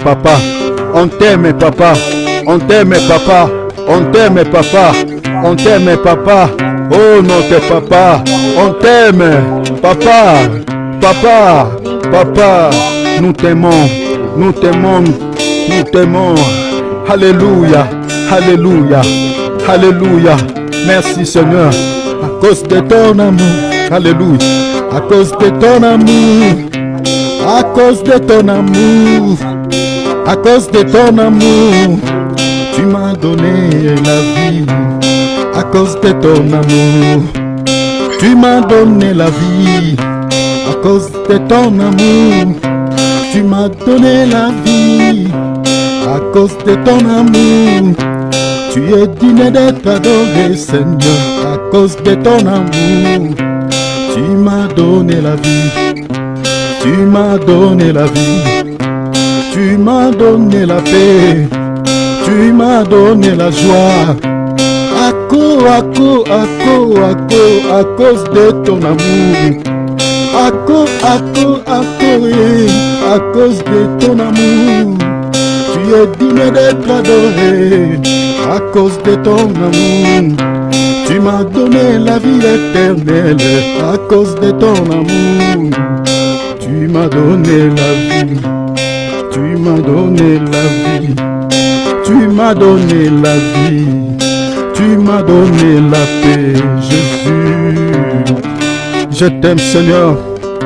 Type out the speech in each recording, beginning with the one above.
papa. On t'aime, papa. On t'aime, papa. On t'aime, papa. On t'aime, papa. Oh notre papa. On t'aime, papa. Papa. Papa. Nous t'aimons. Nous t'aimons. Nous t'aimons. Alléluia. Alléluia. Alléluia. Merci Seigneur. À cause de ton amour. Alléluia. À cause de ton amour. À cause de ton amour. À cause de ton amour. Tu m'as donné la vie. À cause de ton amour. Tu m'as donné la vie. À cause de ton amour. Tu m'as donné la vie. À cause de ton amour. Tu es digne d'être adoré, Seigneur. À cause de ton amour. Tu m'as donné la vie. Tu m'as donné la vie. Tu m'as donné la paix. Tu m'as donné la joie. À cause de ton amour. À cause de ton amour. Tu es digne d'être adoré. À cause de ton amour. Tu m'as donné la vie éternelle. À cause de ton amour. Tu m'as donné la vie. Tu m'as donné la vie. Tu m'as donné la vie. Tu m'as donné la paix, Jésus. Je t'aime, Seigneur.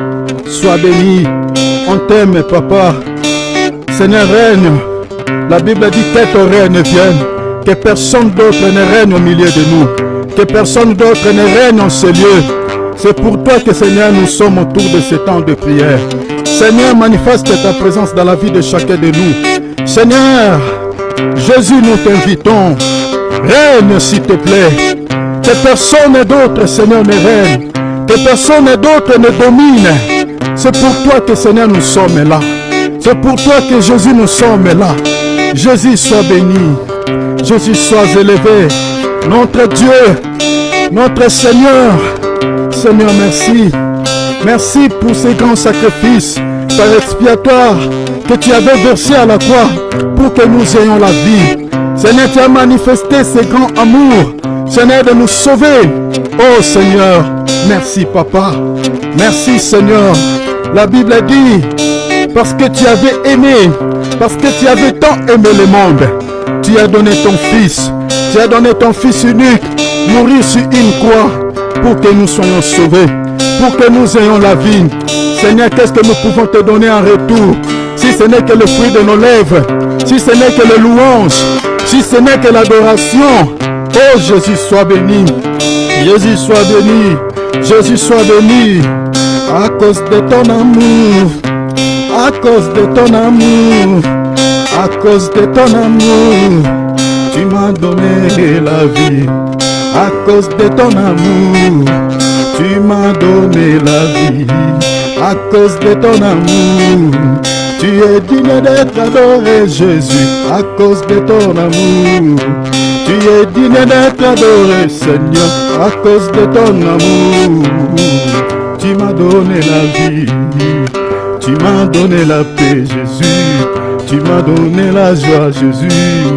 Sois béni. On t'aime, papa. Seigneur, règne. La Bible dit que ton règne vienne. Que personne d'autre ne règne au milieu de nous. Que personne d'autre ne règne en ce lieu. C'est pour toi que, Seigneur, nous sommes autour de ce temps de prière. Seigneur, manifeste ta présence dans la vie de chacun de nous. Seigneur, Jésus, nous t'invitons. Règne, s'il te plaît. Que personne d'autre, Seigneur, ne règne. Que personne d'autre ne domine. C'est pour toi que, Seigneur, nous sommes là. C'est pour toi que, Jésus, nous sommes là. Jésus, sois béni. Jésus, sois élevé. Notre Dieu, notre Seigneur. Seigneur, merci. Merci pour ces grands sacrifices par expiatoire que tu avais versé à la croix pour que nous ayons la vie. Seigneur, tu as manifesté ce grand amour. Seigneur, de nous sauver. Oh Seigneur, merci Papa. Merci Seigneur. La Bible dit, parce que tu avais aimé, parce que tu avais tant aimé le monde, tu as donné ton Fils. Tu as donné ton Fils unique, mourir sur une croix pour que nous soyons sauvés, pour que nous ayons la vie. Seigneur, qu'est-ce que nous pouvons te donner en retour, si ce n'est que le fruit de nos lèvres, si ce n'est que le louange, si ce n'est que l'adoration. Oh Jésus, sois béni. Jésus, sois béni. Jésus, sois béni. À cause de ton amour, à cause de ton amour, à cause de ton amour, tu m'as donné la vie. À cause de ton amour, tu m'as donné la vie. À cause de ton amour, tu es digne d'être adoré, Jésus. À cause de ton amour, tu es digne d'être adoré, Seigneur. À cause de ton amour, tu m'as donné la vie. Tu m'as donné la paix, Jésus. Tu m'as donné la joie, Jésus.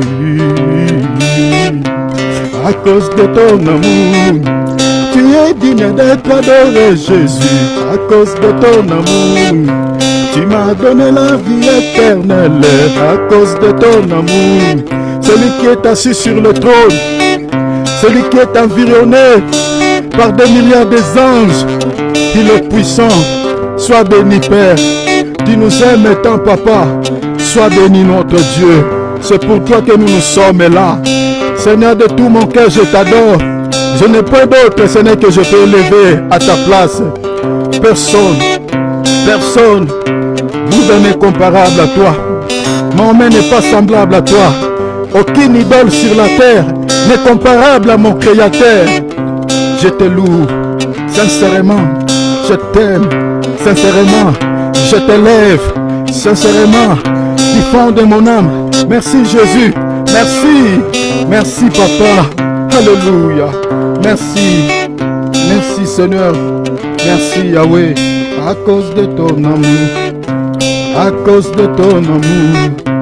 À cause de ton amour, tu es digne d'être adoré, Jésus. À cause de ton amour, tu m'as donné la vie éternelle. À cause de ton amour, celui qui est assis sur le trône, celui qui est environné par des milliards d'anges, il est puissant. Sois béni, Père. Tu nous aimes tant, Papa. Sois béni, notre Dieu. C'est pour toi que nous sommes là. Seigneur, de tout mon cœur, je t'adore. Je n'ai pas d'autre, Seigneur, que je peux élever à ta place. Personne, personne, vous n'est comparable à toi. Mon main n'est pas semblable à toi. Aucune idole sur la terre n'est comparable à mon Créateur. Je te loue, sincèrement, je t'aime, sincèrement, je t'élève, sincèrement, du fond de mon âme. Merci Jésus, merci, merci Papa, alléluia, merci, merci Seigneur, merci Yahweh, à cause de ton amour, à cause de ton amour.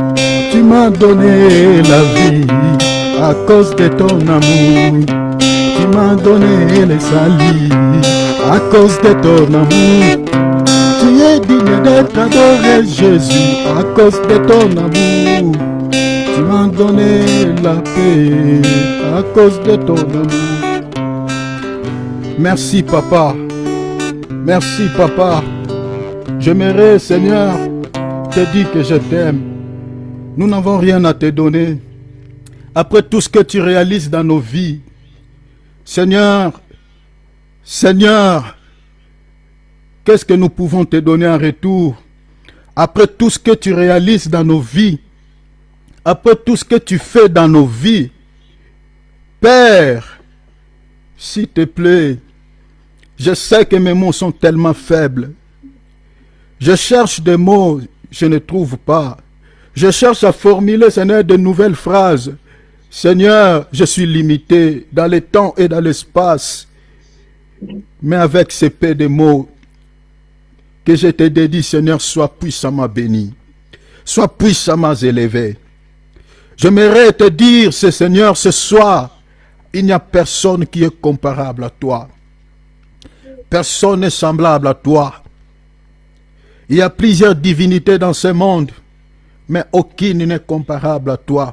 m'as donné la vie à cause de ton amour. Tu m'as donné les salis à cause de ton amour. Tu es digne d'être adoré, Jésus, à cause de ton amour. Tu m'as donné la paix à cause de ton amour. Merci papa, merci papa. J'aimerais, Seigneur, te dire que je t'aime. Nous n'avons rien à te donner. Après tout ce que tu réalises dans nos vies, Seigneur, Seigneur, qu'est-ce que nous pouvons te donner en retour? Après tout ce que tu réalises dans nos vies, après tout ce que tu fais dans nos vies, Père, s'il te plaît, je sais que mes mots sont tellement faibles. Je cherche des mots, je ne trouve pas. Je cherche à formuler, Seigneur, de nouvelles phrases. Seigneur, je suis limité dans le temps et dans l'espace. Mais avec ces paix de mots que je te dédie, Seigneur, sois puissamment béni. Sois puissamment élevé. J'aimerais te dire, Seigneur, ce soir, il n'y a personne qui est comparable à toi. Personne n'est semblable à toi. Il y a plusieurs divinités dans ce monde, mais aucune n'est comparable à toi.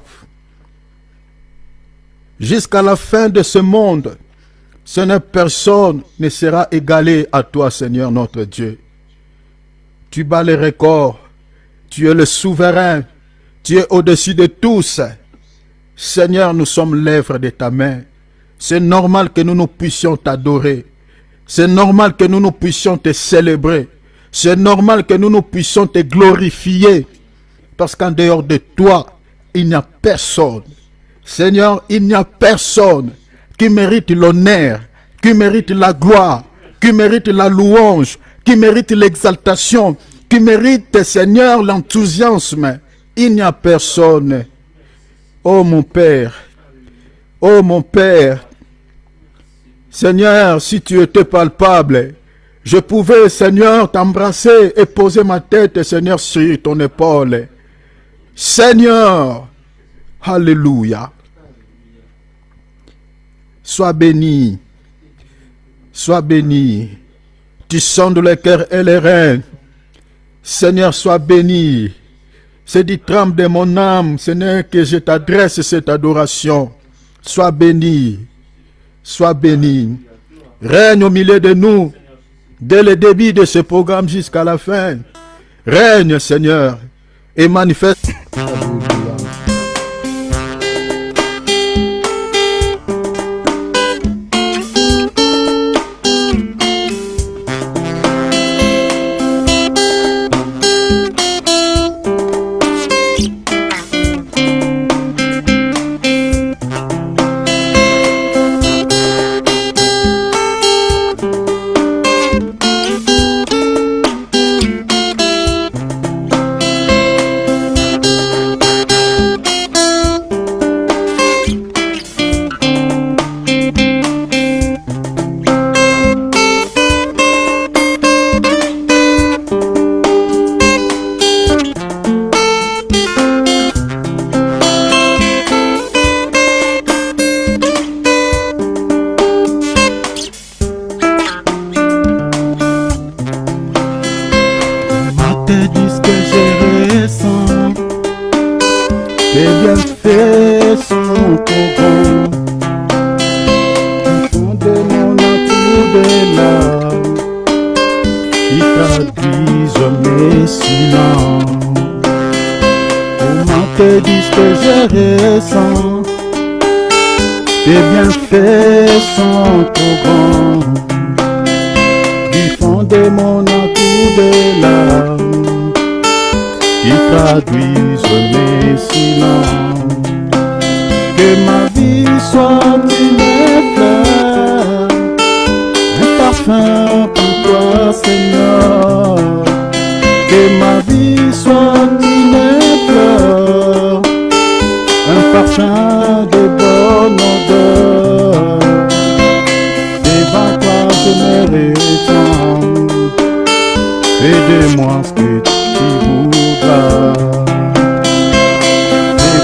Jusqu'à la fin de ce monde, personne ne sera égalé à toi, Seigneur notre Dieu. Tu bats les records, tu es le souverain, tu es au-dessus de tous. Seigneur, nous sommes l'œuvre de ta main. C'est normal que nous puissions t'adorer. C'est normal que nous puissions te célébrer. C'est normal que nous puissions te glorifier. Parce qu'en dehors de toi, il n'y a personne. Seigneur, il n'y a personne qui mérite l'honneur, qui mérite la gloire, qui mérite la louange, qui mérite l'exaltation, qui mérite, Seigneur, l'enthousiasme. Il n'y a personne. Oh mon Père, oh mon Père, Seigneur, si tu étais palpable, je pouvais, Seigneur, t'embrasser et poser ma tête, Seigneur, sur ton épaule. Seigneur, alléluia. Sois béni, sois béni. Tu sondes le cœur et les reins. Seigneur, sois béni. C'est du tremble de mon âme, Seigneur, que je t'adresse cette adoration. Sois béni, sois béni. Règne au milieu de nous, dès le début de ce programme jusqu'à la fin. Règne, Seigneur, et manifeste.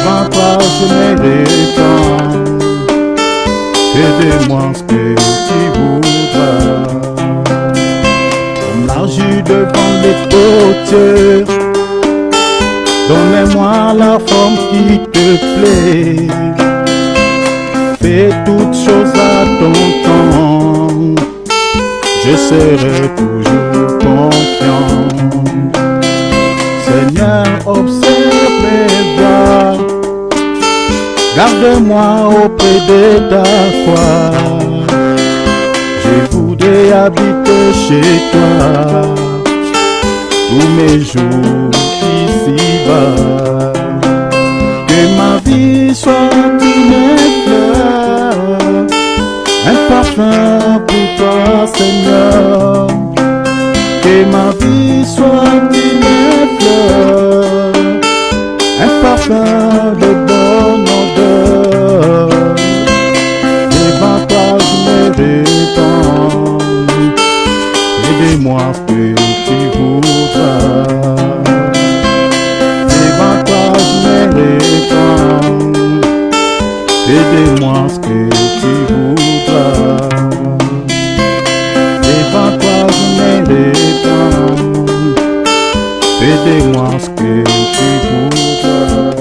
devant toi je me répands. Fais de moi ce que tu voudras. Comme l'argile devant les potiers, donne-moi la forme qui te plaît. Fais toutes choses à ton temps, je serai toujours confiant. Seigneur, observe mes voies, garde-moi auprès de ta foi. Je voudrais habiter chez toi tous mes jours ici-bas. Que ma vie soit une fleur, un parfum pour toi, Seigneur. Que ma vie soit une fleur, un parfum de bonne odeur. Devant toi je me répands, aide-moi que tu voudras. Devant toi je me répands, aide-moi ce que tu voudras. Devant toi je me répands, aide-moi ce que tu voudras.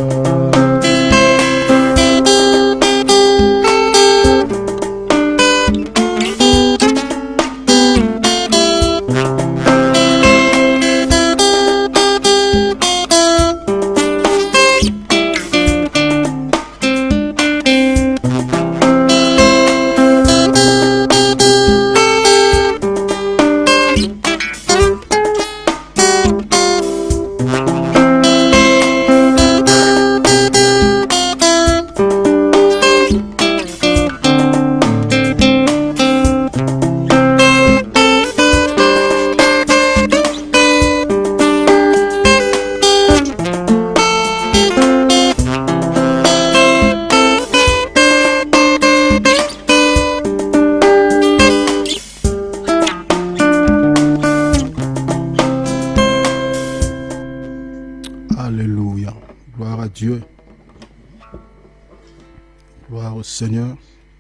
Alléluia. Gloire à Dieu. Gloire au Seigneur.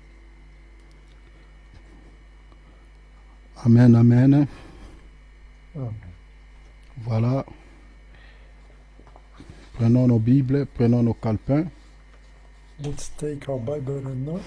Amen, amen. Voilà. Prenons nos Bibles, prenons nos calepins. Let's take our Bible and notes.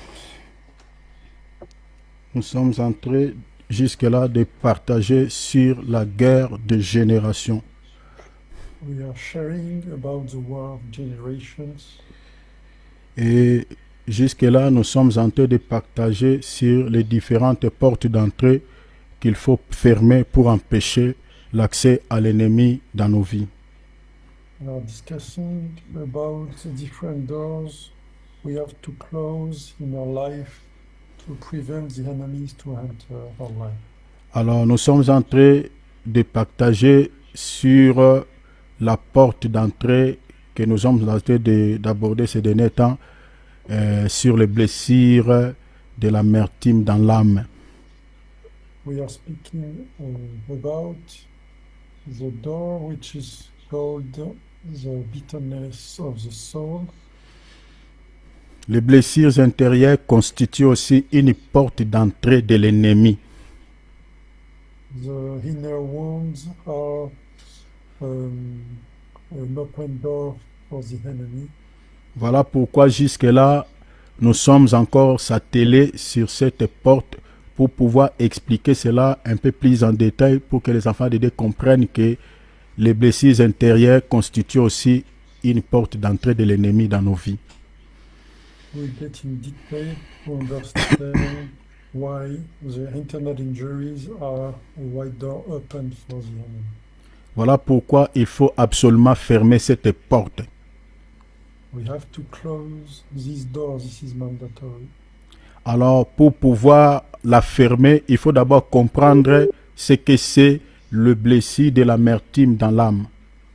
Nous sommes entrés jusque-là de partager sur la guerre de génération. We are sharing about the war of generations. Et jusque-là, nous sommes en train de partager sur les différentes portes d'entrée qu'il faut fermer pour empêcher l'accès à l'ennemi dans nos vies. We are discussing about the different doors we have to close in our life to prevent the enemies to enter our life. Alors, nous sommes en train de partager sur la porte d'entrée que nous sommes en train d'aborder ces derniers temps, sur les blessures de l'amertume dans l'âme. We are speaking about the door which is called the bitterness of the soul. Les blessures intérieures constituent aussi une porte d'entrée de l'ennemi. The inner wounds are an open door for the enemy. Voilà pourquoi jusque-là, nous sommes encore s'atteler sur cette porte pour pouvoir expliquer cela un peu plus en détail pour que les enfants de Dieu comprennent que les blessures intérieures constituent aussi une porte d'entrée de l'ennemi dans nos vies. We get in detail to understand why the internal injuries are a wide door open for the enemy. Voilà pourquoi il faut absolument fermer cette porte. We have to close this door. This is mandatory. Alors, pour pouvoir la fermer, il faut d'abord comprendre ce que c'est le blessure de l'amertume dans l'âme.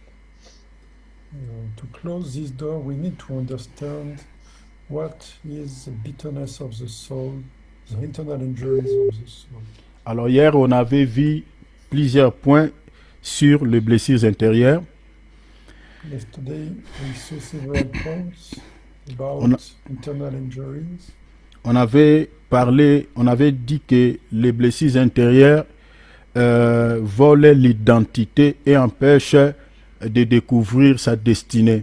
To close this door, we need to understand what is the bitterness of the soul, the internal injuries of the soul. Alors, hier, on avait vu plusieurs points sur les blessures intérieures. Yesterday, we saw several points On, about internal injuries. on avait parlé, on avait dit que les blessures intérieures volent l'identité et empêchent de découvrir sa destinée.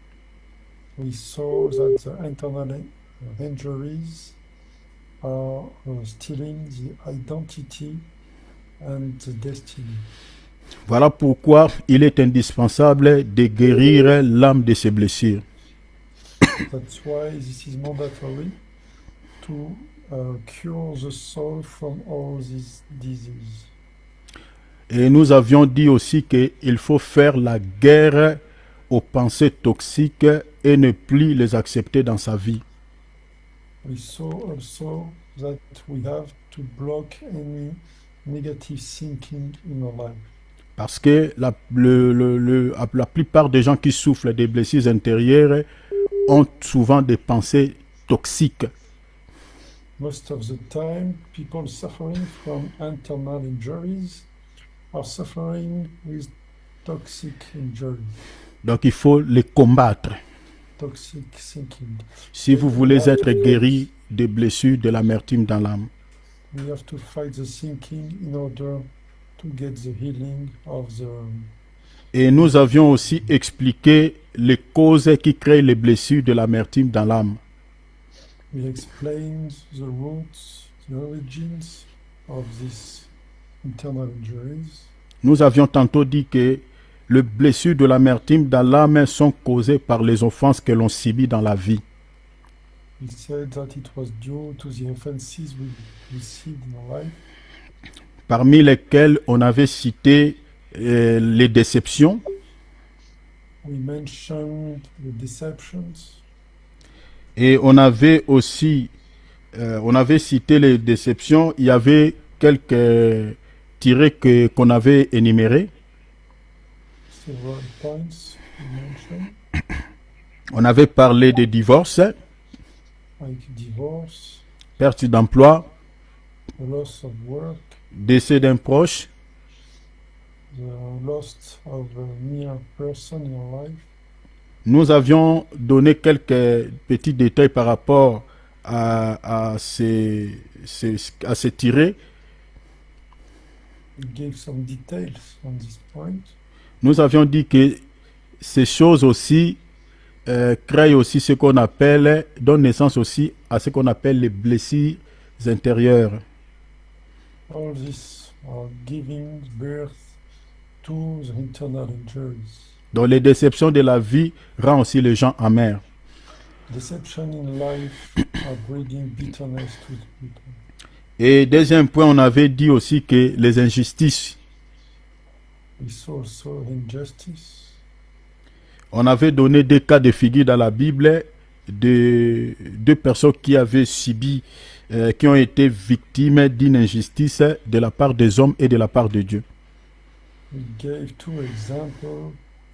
We saw that the internal injuries are stealing the identity and the destiny. Voilà pourquoi il est indispensable de guérir l'âme de ses blessures. That's why this is mandatory to cure the soul from all these diseases. Et nous avions dit aussi qu'il faut faire la guerre aux pensées toxiques et ne plus les accepter dans sa vie. We saw also that we have to block any negative thinking in our life. Parce que la plupart des gens qui souffrent des blessures intérieures ont souvent des pensées toxiques. Most of the time, people suffering from internal injuries are suffering with toxic injuries, Donc il faut les combattre. toxic thinking. Si vous voulez être guéri des blessures de l'amertume dans l'âme. We have to fight the thinking in order to get the healing of the... Et nous avions aussi expliqué les causes qui créent les blessures de l'amertume dans l'âme. We explained the roots, the origins of these internal injuries. Nous avions tantôt dit que les blessures de l'amertume dans l'âme sont causées par les offenses que l'on subit dans la vie. We said that it was due to the offenses we received in our life, Parmi lesquelles on avait cité les déceptions, we mentioned the deceptions, et on avait aussi on avait cité les déceptions. Il y avait quelques tirés qu'on avait énumérés. several points we mentioned, On avait parlé des divorces, like divorce, perte d'emploi, the loss of work, décès d'un proche, the loss of a near person in your life. Nous avions donné quelques petits détails par rapport à ces tirés. We gave some details on this point. Nous avions dit que ces choses aussi créent aussi ce qu'on appelle, donnent naissance aussi à ce qu'on appelle les blessures intérieures. All this are giving birth to the internal injuries. Donc les déceptions de la vie rendent aussi les gens amers. Deception in life are breeding bitterness to the people. Et deuxième point, on avait dit aussi que les injustices, We saw also injustice. on avait donné des cas de figure dans la Bible de deux personnes qui avaient subi, qui ont été victimes d'une injustice de la part des hommes et de la part de Dieu. We gave two examples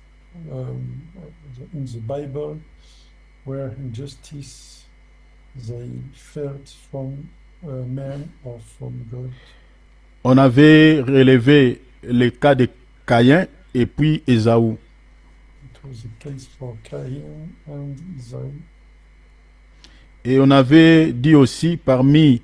in the Bible where injustice they felt from man or from God. On avait relevé le cas de Caïn et puis Ésaü. It was the case for Cain and Isaiah. Et on avait dit aussi parmi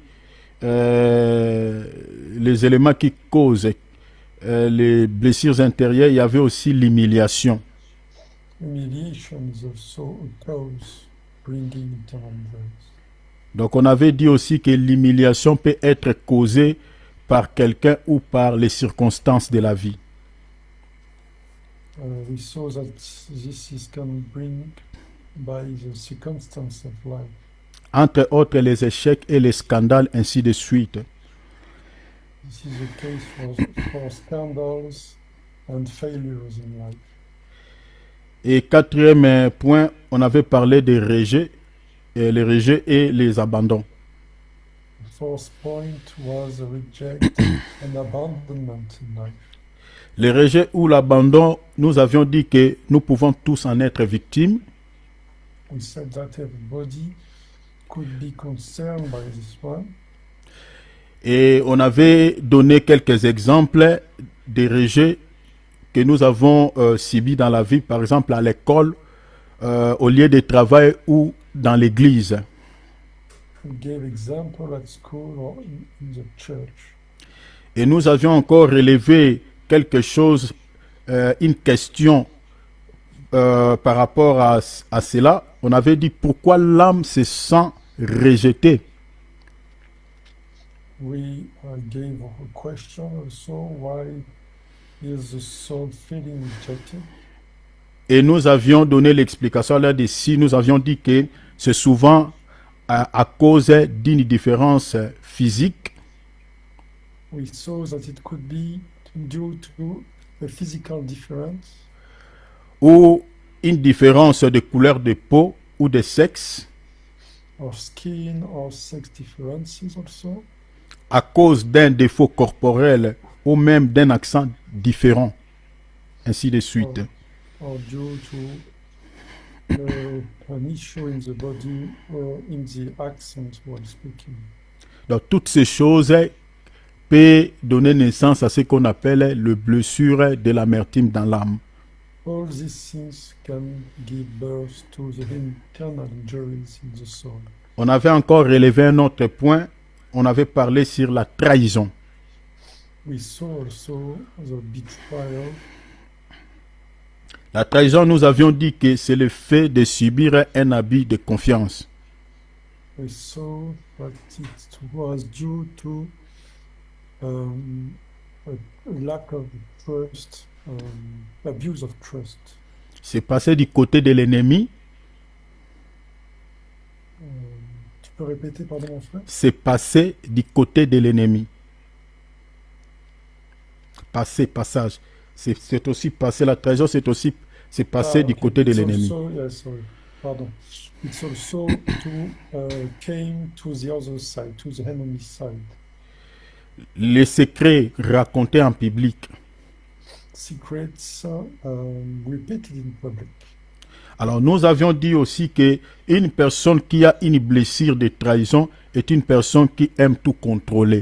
les éléments qui causent les blessures intérieures, il y avait aussi l'humiliation. Humiliation is also a cause bringing internal injuries. Donc on avait dit aussi que l'humiliation peut être causée par quelqu'un ou par les circonstances de la vie. We saw that this is can bring by the circumstance of life. Entre autres les échecs et les scandales, ainsi de suite. This is the case for scandals and failures in life. Et quatrième point, on avait parlé des rejets, les rejets et les abandons. The fourth point was reject and abandonment in life. Les rejets ou l'abandon, nous avions dit que nous pouvons tous en être victimes. We said that everybody could be concerned by this one. Et on avait donné quelques exemples des rejets que nous avons subis dans la vie, par exemple à l'école, au lieu de travail ou dans l'église. We gave example at school or in the church. Et nous avions encore relevé quelque chose, une question par rapport à cela. On avait dit pourquoi l'âme se sent rejetée. We gave a question also, why is the soul feeling rejected? Et nous avions donné l'explication là-dessus. Nous avions dit que c'est souvent à cause d'une différence physique. We saw that it could be due to a physical difference Ou une différence de couleur de peau ou de sexe, or skin or sex differences also, à cause d'un défaut corporel ou même d'un accent différent, ainsi de suite. or due to an issue in the body or in the accent while speaking. Donc toutes ces choses peuvent donner naissance à ce qu'on appelle le blessure de l'amertume dans l'âme. All these things can give birth to the internal injuries in the soul. On avait encore relevé un autre point. On avait parlé sur la trahison. We saw also the betrayal. La trahison, nous avions dit que c'est le fait de subir un abus de confiance. We saw that it was due to a lack of trust, abuse of trust. C'est passé du côté de l'ennemi. Tu peux répéter, pardon, mon frère? C'est passé du côté de l'ennemi. Passage. C'est aussi passé, la trahison, c'est passé du côté de l'ennemi. Sorry, pardon. It's also came to the other side, to the enemy side. Les secrets racontés en public. Secrets repeated in public. Alors nous avions dit aussi que une personne qui a une blessure de trahison est une personne qui aime tout contrôler.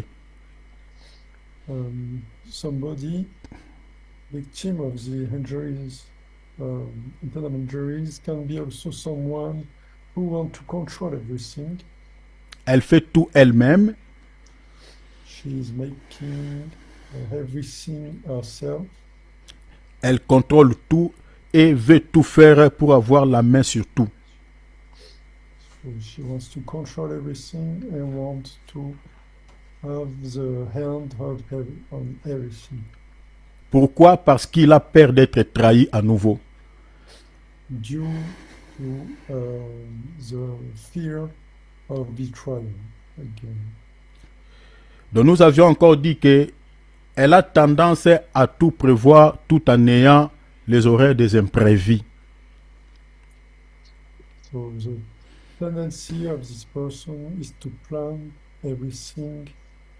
Somebody victim of the injuries, internal injuries, can be also someone who wants to control everything. Elle fait tout elle-même. She is making everything herself. Elle contrôle tout et veut tout faire pour avoir la main sur tout. So she wants to control everything and wants to have the hand on everything. Pourquoi? Parce qu'il a peur d'être trahi à nouveau. Due to the fear of betrayal again. Donc nous avions encore dit que elle a tendance à tout prévoir tout en ayant les horaires des imprévus. So the tendency of this person is to plan everything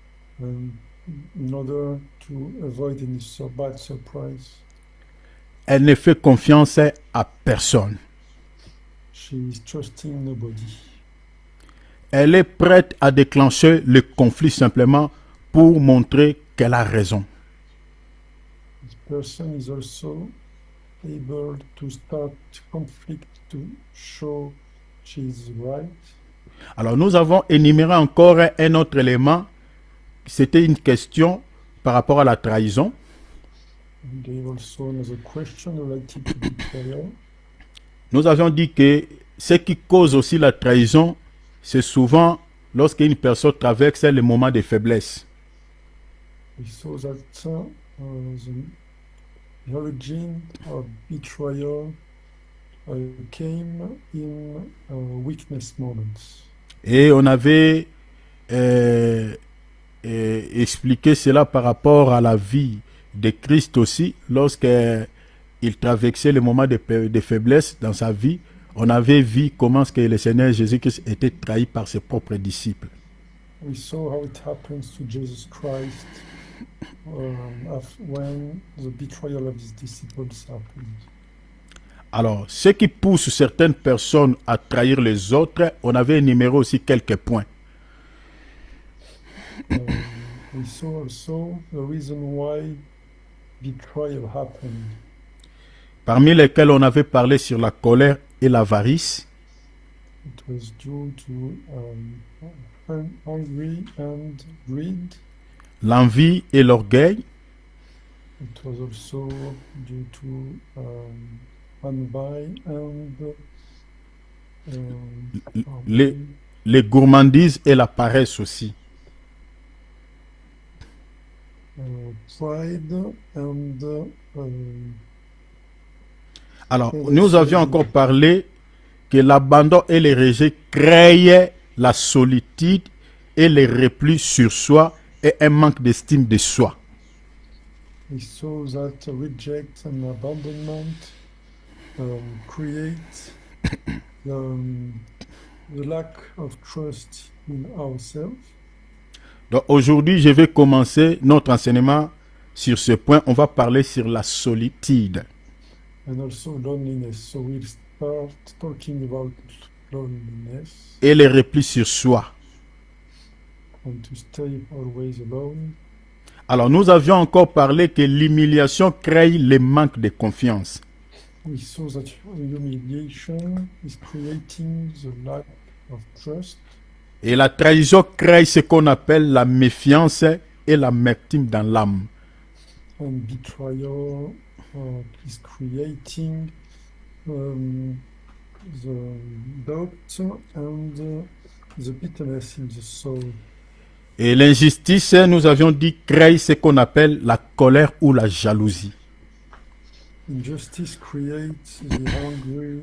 in order to avoid any bad surprise. Elle ne fait confiance à personne. She is trusting nobody. Elle est prête à déclencher le conflit simplement pour montrer qu'elle a raison. This person is also able to start conflict to show she is right. Alors nous avons énuméré encore un autre élément. C'était une question par rapport à la trahison. And there is also another question related to betrayal. Nous avions dit que ce qui cause aussi la trahison, c'est souvent lorsqu'une personne traverse les moments de faiblesse. We saw that the origin of betrayal came in weakness moments. Et on avait expliqué cela par rapport à la vie de Christ aussi. Lorsqu'il traversait les moments de faiblesse dans sa vie, on avait vu comment que le Seigneur Jésus-Christ était trahi par ses propres disciples. We saw how it happens to Jesus Christ when the betrayal of his disciples happened. Alors, ce qui pousse certaines personnes à trahir les autres, on avait énuméré aussi quelques points. We saw also the reason why betrayal happened. parmi lesquels on avait parlé sur la colère et l'avarice, It was due to hungry and greed. l'envie et l'orgueil, It was also due to envy and les, les gourmandises et la paresse aussi. pride and Alors, nous avions encore parlé que l'abandon et le rejet créaient la solitude et le repli sur soi et un manque d'estime de soi. we saw that reject and abandonment create the lack of trust in ourselves. Donc aujourd'hui, je vais commencer notre enseignement sur ce point. On va parler sur la solitude. And also loneliness. So we'll start talking about loneliness Et le repli sur soi. and to stay always alone. Alors nous avions encore parlé que l'humiliation crée le manque de confiance. We saw that humiliation is creating the lack of trust, Et la trahison crée ce qu'on appelle la méfiance et l'amertume dans l'âme. and betrayal is creating the doubt and the bitterness in the soul. Et l'injustice, nous avions dit, crée ce qu'on appelle la colère ou la jalousie. Injustice creates the hungry,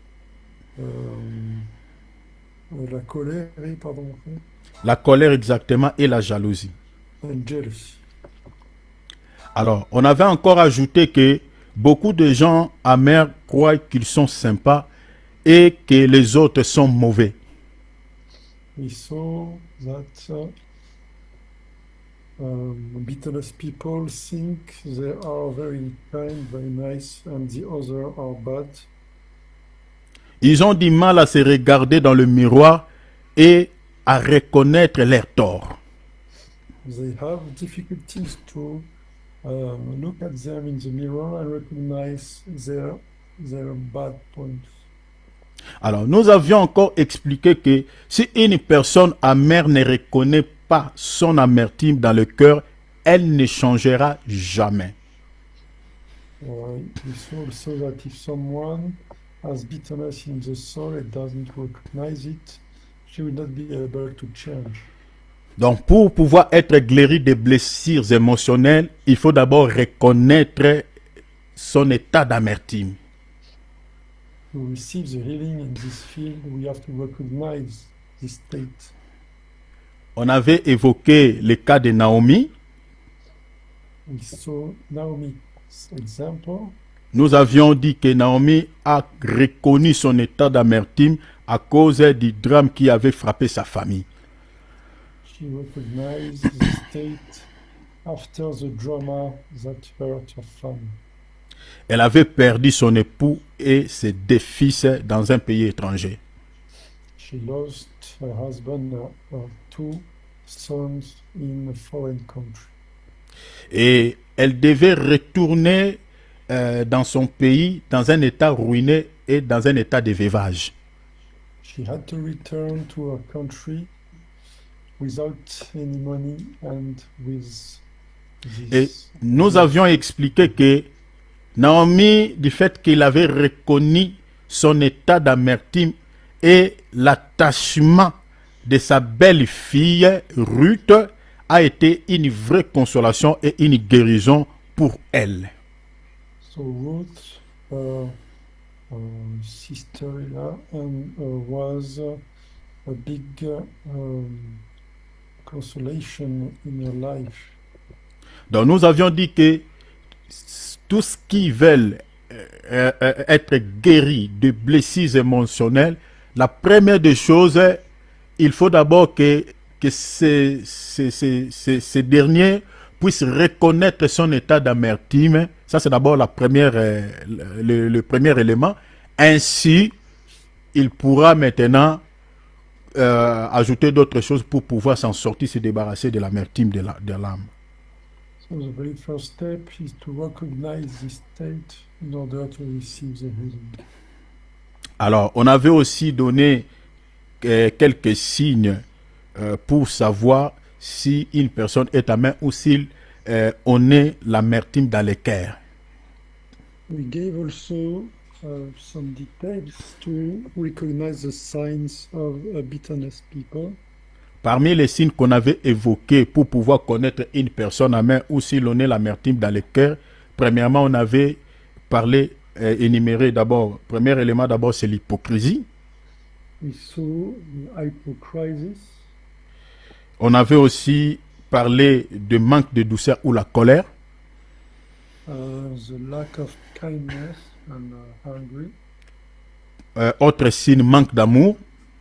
la colère, pardon, La colère exactement et la jalousie. and jealousy. Alors, on avait encore ajouté que beaucoup de gens amers croient qu'ils sont sympas et que les autres sont mauvais. We saw that bitterness people think they are very kind, very nice, and the other are bad. Ils ont du mal à se regarder dans le miroir et à reconnaître leurs torts. They have difficulties to look at them in the mirror and recognize their bad points. Alors, nous avions encore expliqué que si une personne amère ne reconnaît pas son amertume dans le cœur, elle ne changera jamais. We saw also that if someone has bitterness in the soul and doesn't recognize it, she will not be able to change. Donc, pour pouvoir être guéri des blessures émotionnelles, il faut d'abord reconnaître son état d'amertume. To receive the healing in this field, we have to recognize this state. On avait évoqué le cas de Naomi. We saw Naomi's example. Nous avions dit que Naomi a reconnu son état d'amertume à cause du drame qui avait frappé sa famille. She recognized the state after the drama that hurt her family. Elle avait perdu son époux et ses deux fils dans un pays étranger. She lost her husband, her two sons in a foreign country. Et elle devait retourner dans son pays dans un état ruiné et dans un état de veuvage. She had to return to her country without any money and with Et this. nous avions expliqué que Naomi, du fait qu'il avait reconnu son état d'amertume et l'attachement de sa belle-fille Ruth, a été une vraie consolation et une guérison pour elle. So Ruth, sister-in-law, was a big consolation in her life. Donc nous avions dit que tous qui veulent être guéris de blessures émotionnelles, la première des choses, il faut d'abord que ces derniers puissent reconnaître son état d'amertume. Ça, c'est d'abord la première, le premier élément. Ainsi, il pourra maintenant ajouter d'autres choses pour pouvoir s'en sortir, se débarrasser de l'amertume de l'âme. So the very first step is to recognize this state in order to receive the healing. Alors, on avait aussi donné quelques signes pour savoir si une personne est amère ou si on est l'amertume dans les cœurs. We gave also some details to recognize the signs of a bitterness people. Parmi les signes qu'on avait évoqués pour pouvoir connaître une personne amère ou si l'on est l'amertume dans les cœurs, premièrement, on avait parlé, énuméré d'abord, premier élément d'abord, c'est l'hypocrisie. We saw the hypocrisy. On avait aussi parlé de manque de douceur ou la colère. The lack of kindness and hungry. Autre signe, manque d'amour.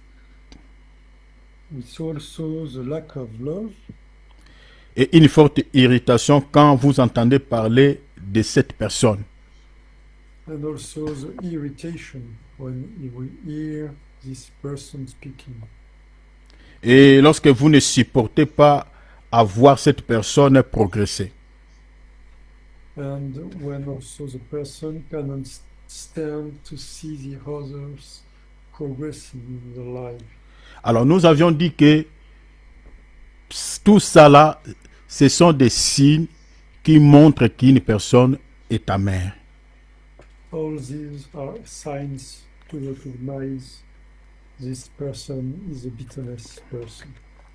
We saw also the lack of love. Et une forte irritation quand vous entendez parler de cette personne. And also the irritation when we hear this person speaking. Et lorsque vous ne supportez pas à voir cette personne progresser. And when also the person cannot stand to see the others progressing in their life. Alors nous avions dit que tout ça là, ce sont des signes qui montrent qu'une personne est amère. All these are signs to recognize this person is a bitterness person.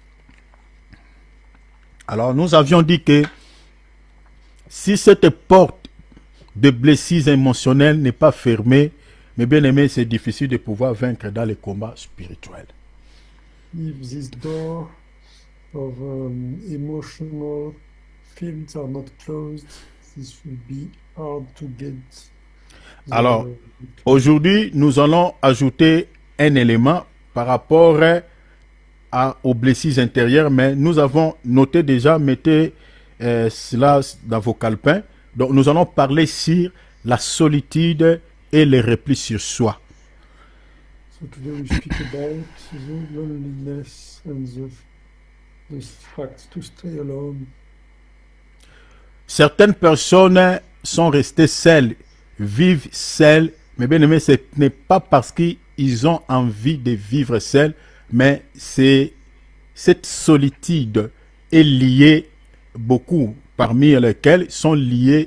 Alors nous avions dit que si cette porte de blessures émotionnelles n'est pas fermée, mais bien aimé, c'est difficile de pouvoir vaincre dans les combats spirituels. If this door of emotional fields are not closed, this will be hard to get. Alors, aujourd'hui, nous allons ajouter un élément par rapport aux blessures intérieures, mais nous avons noté déjà, mettez cela dans vos calepins. Donc, nous allons parler sur la solitude et les replis sur soi. So today we speak about the loneliness and the fact to stay alone. Certaines personnes sont restées seules, vivent seules, mais bien aimé, ce n'est pas parce qu'ils ont envie de vivre seuls, mais c'est cette solitude est liée beaucoup, parmi lesquels sont liés,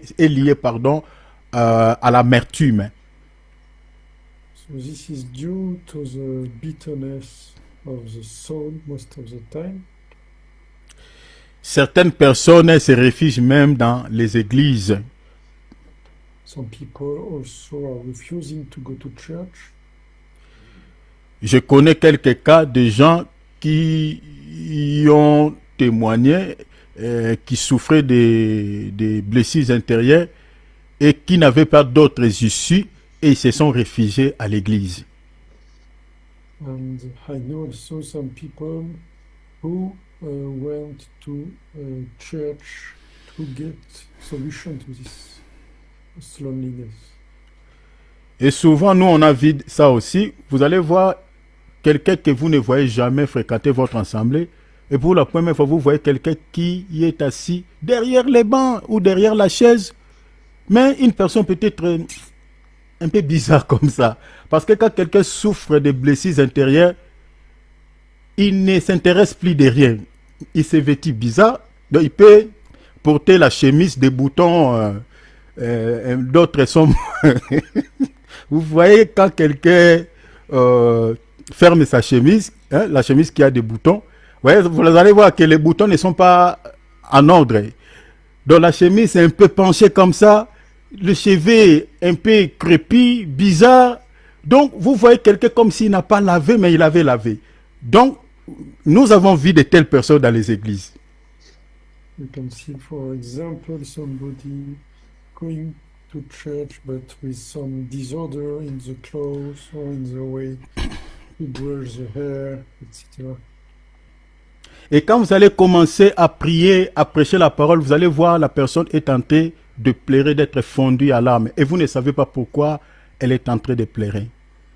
à l'amertume. So this is due to the bitterness of the soul most of the time. Certaines personnes se réfugient même dans les églises. Some people also are refusing to go to church. Je connais quelques cas de gens qui y ont témoigné, qui souffraient des blessures intérieures et qui n'avaient pas d'autres issues et ils se sont réfugiés à l'église. And I know also some people who went to church to get solution to this loneliness. Et souvent, nous, on a vu ça aussi. Vous allez voir quelqu'un que vous ne voyez jamais fréquenter votre assemblée. Et pour la première fois, vous voyez quelqu'un qui y est assis derrière les bancs ou derrière la chaise. Mais une personne peut-être un peu bizarre comme ça. Parce que quand quelqu'un souffre de blessures intérieures, il ne s'intéresse plus de rien. Il se vêtit bizarre. Donc il peut porter la chemise des boutons. D'autres sont... Vous voyez quand quelqu'un ferme sa chemise, hein, la chemise qui a des boutons, vous allez voir que les boutons ne sont pas en ordre. Donc la chemise est un peu penchée comme ça, le cheveu un peu crépi, bizarre. Donc vous voyez quelqu'un comme s'il n'a pas lavé, mais il avait lavé. Donc nous avons vu de telles personnes dans les églises. You can see, for example, somebody going to church but with some disorder in the clothes or in the way he brush the hair, etc. Et quand vous allez commencer à prier, à prêcher la parole, vous allez voir la personne est en train de pleurer, d'être fondue à larmes. Et vous ne savez pas pourquoi elle est en train de pleurer.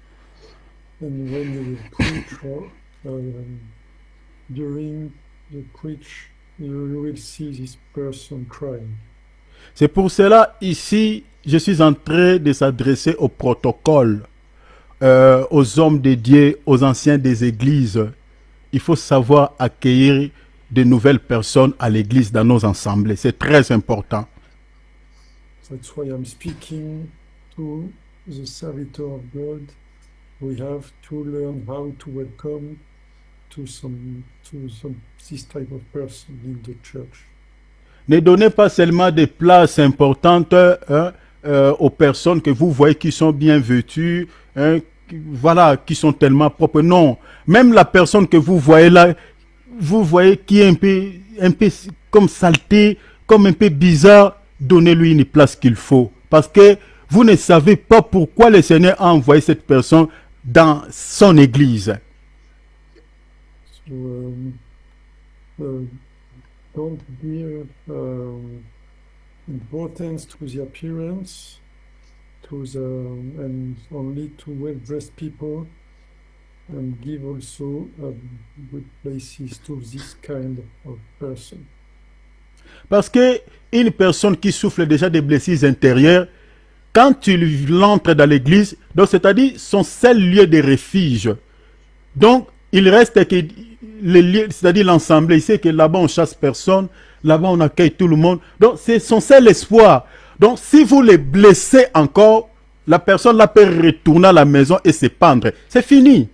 And when you preach or during the preach, you will see this person crying. C'est pour cela, ici, je suis en train de s'adresser au protocole, aux hommes dédiés, aux anciens des églises. Il faut savoir accueillir de nouvelles personnes à l'église dans nos assemblées. C'est très important. That's why I'm speaking to the servitor of God. We have to learn how to welcome to this type of person in the church. Ne donnez pas seulement des places importantes aux personnes que vous voyez qui sont bien vêtues, voilà, qui sont tellement propres. Non, même la personne que vous voyez là, vous voyez qui est un peu comme saleté, comme un peu bizarre, donnez-lui une place qu'il faut. Parce que vous ne savez pas pourquoi le Seigneur a envoyé cette personne dans son église. So, don't give importance to the appearance, and only to well-dressed people, and give also good places to this kind of person. Parce que une personne qui souffre déjà de blessures intérieures, quand tu l'entres dans l'église, donc c'est-à-dire son seul lieu de refuge. Donc, il reste que le lieu, c'est-à-dire l'ensemble. Il sait que là-bas on chasse personne, là-bas on accueille tout le monde. Donc, c'est son seul espoir. Donc, si vous les blessez encore, la personne là peut retourner à la maison et se pendre. C'est fini.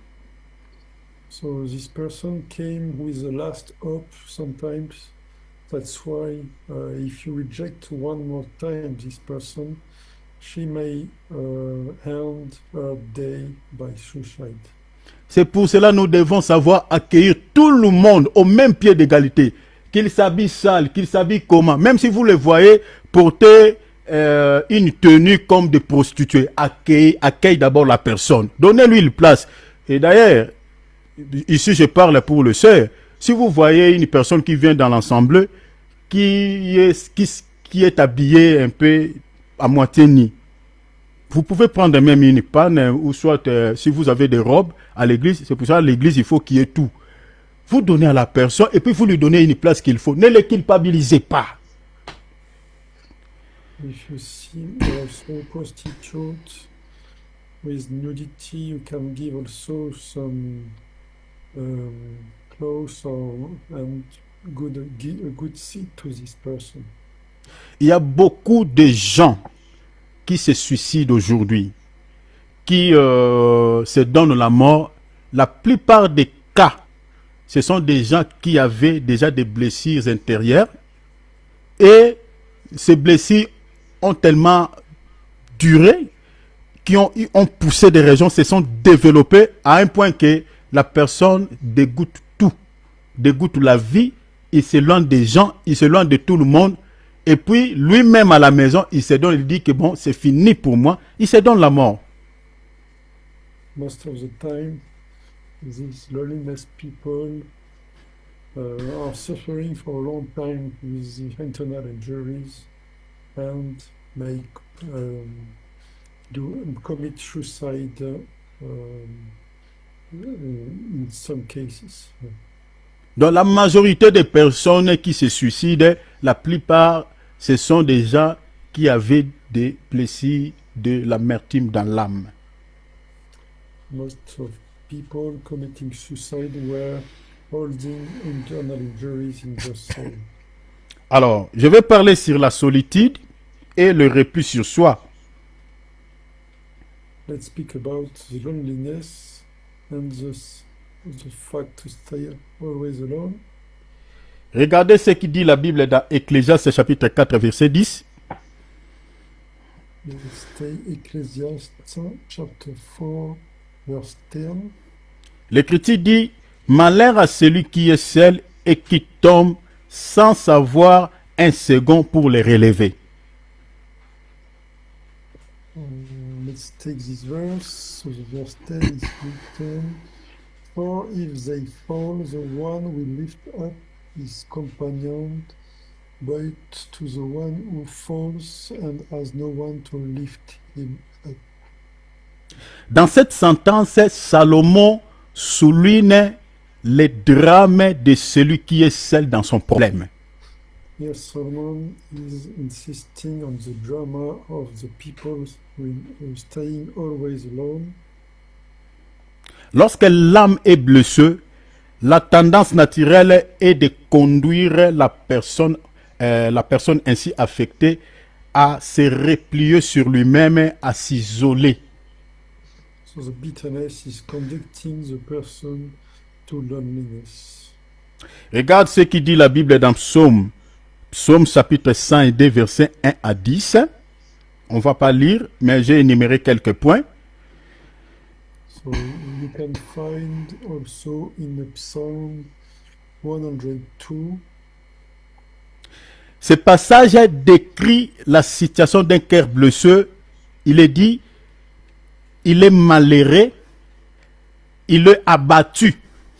So this person came with the last hope sometimes. That's why if you reject one more time this person, she may end her day by suicide. C'est pour cela que nous devons savoir accueillir tout le monde au même pied d'égalité. Qu'il s'habille sale, qu'il s'habille comment. Même si vous le voyez porter une tenue comme des prostituées, accueille d'abord la personne. Donnez-lui une place. Et d'ailleurs, ici je parle pour le sœur. Si vous voyez une personne qui vient dans l'ensemble, qui est habillée un peu à moitié nue, vous pouvez prendre même une panne, ou soit si vous avez des robes à l'église, c'est pour ça à l'église il faut qu'il y ait tout. Vous donnez à la personne et puis vous lui donnez une place qu'il faut. Ne le culpabilisez pas. If you see also prostitutes with nudity, you can give also some clothes and a good seat to this person. Il y a beaucoup de gens qui se suicident aujourd'hui, qui se donnent la mort. La plupart des cas, ce sont des gens qui avaient déjà des blessures intérieures et ces blessures ont tellement duré, qui ont poussé des régions, se sont développées à un point que la personne dégoûte tout, dégoûte la vie, il s'éloigne des gens, il s'éloigne de tout le monde. Et puis, lui-même à la maison, il se donne, il dit que bon, c'est fini pour moi. Il se donne la mort. Most of the time, these loneliness people are suffering for a long time with the internal injuries and may commit suicide in some cases. Dans la majorité des personnes qui se suicident, la plupart, ce sont des gens qui avaient des blessures de l'amertume dans l'âme. Most of people committing suicide were holding internal injuries in the soul. Alors, je vais parler sur la solitude et le repli sur soi. Let's speak about the loneliness and the fact to stay always alone. Regardez ce qui dit la Bible dans Ecclésiaste chapitre 4 verset 10. Stay Ecclesiastes chapter 4 verse 10. L'Écriture dit « Malheur à celui qui est seul et qui tombe sans savoir un second pour les relever. » Let's take this verse. So the verse 10 is written, "For if they fall, the one will lift up his companion, but to the one who falls and has no one to lift him up." Dans cette sentence, Salomon souligne les drames de celui qui est seul dans son problème. Here Solomon is insisting on the drama of the people who are staying always alone. Lorsque l'âme est blessée, la tendance naturelle est de conduire la personne ainsi affectée à se replier sur lui-même, à s'isoler. So the bitterness is conducting the person to loneliness. Regarde ce qui dit la Bible dans Psaume chapitre 102, versets 1 à 10. On ne va pas lire, mais j'ai énuméré quelques points. So you can find also in the Psalm 102. Ce passage décrit la situation d'un cœur blessé. Il est dit, il est malheureux, il est abattu.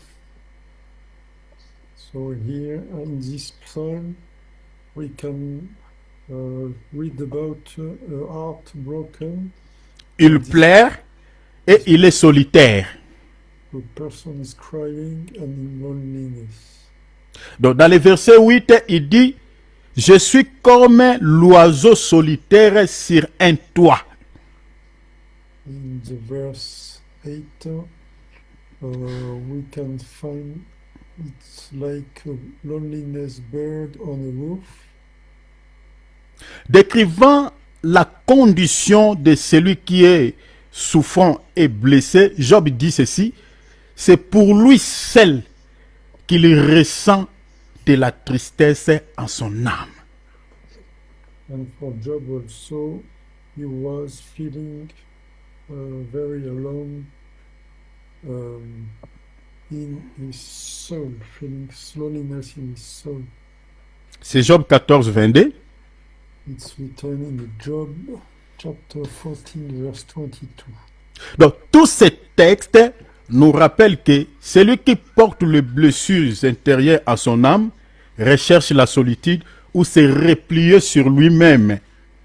So here in this psalm, we can read about a heart broken. Il pleure et il est solitaire. The person is crying and in loneliness. Donc dans le verset 8, il dit, je suis comme l'oiseau solitaire sur un toit. In the verse 8, we can find it's like a loneliness bird on a roof. Décrivant la condition de celui qui est souffrant et blessé, Job dit ceci, c'est pour lui seul qu'il ressent de la tristesse en son âme. And for Job also, he was feeling very alone in his soul, feeling loneliness in his soul. C'est Job 14, 22. It's written in Job chapter 14, verse 22. Donc, tous ces textes nous rappellent que celui qui porte les blessures intérieures à son âme recherche la solitude ou se replie sur lui-même.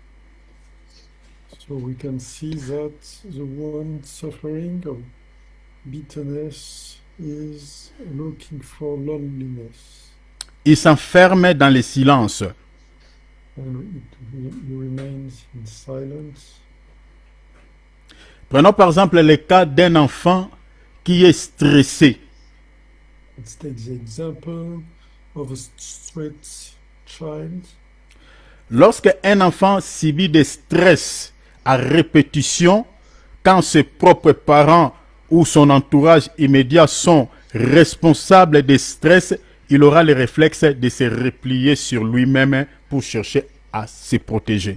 So we can see that the one suffering of bitterness is looking for loneliness. Il s'enferme dans le silence. And he remains in silence. Prenons par exemple le cas d'un enfant qui est stressé. Let's take the example of a stressed child. Lorsque un enfant subit des stress à répétition, quand ses propres parents ou son entourage immédiat sont responsables des stress, il aura le réflexe de se replier sur lui-même pour chercher à se protéger.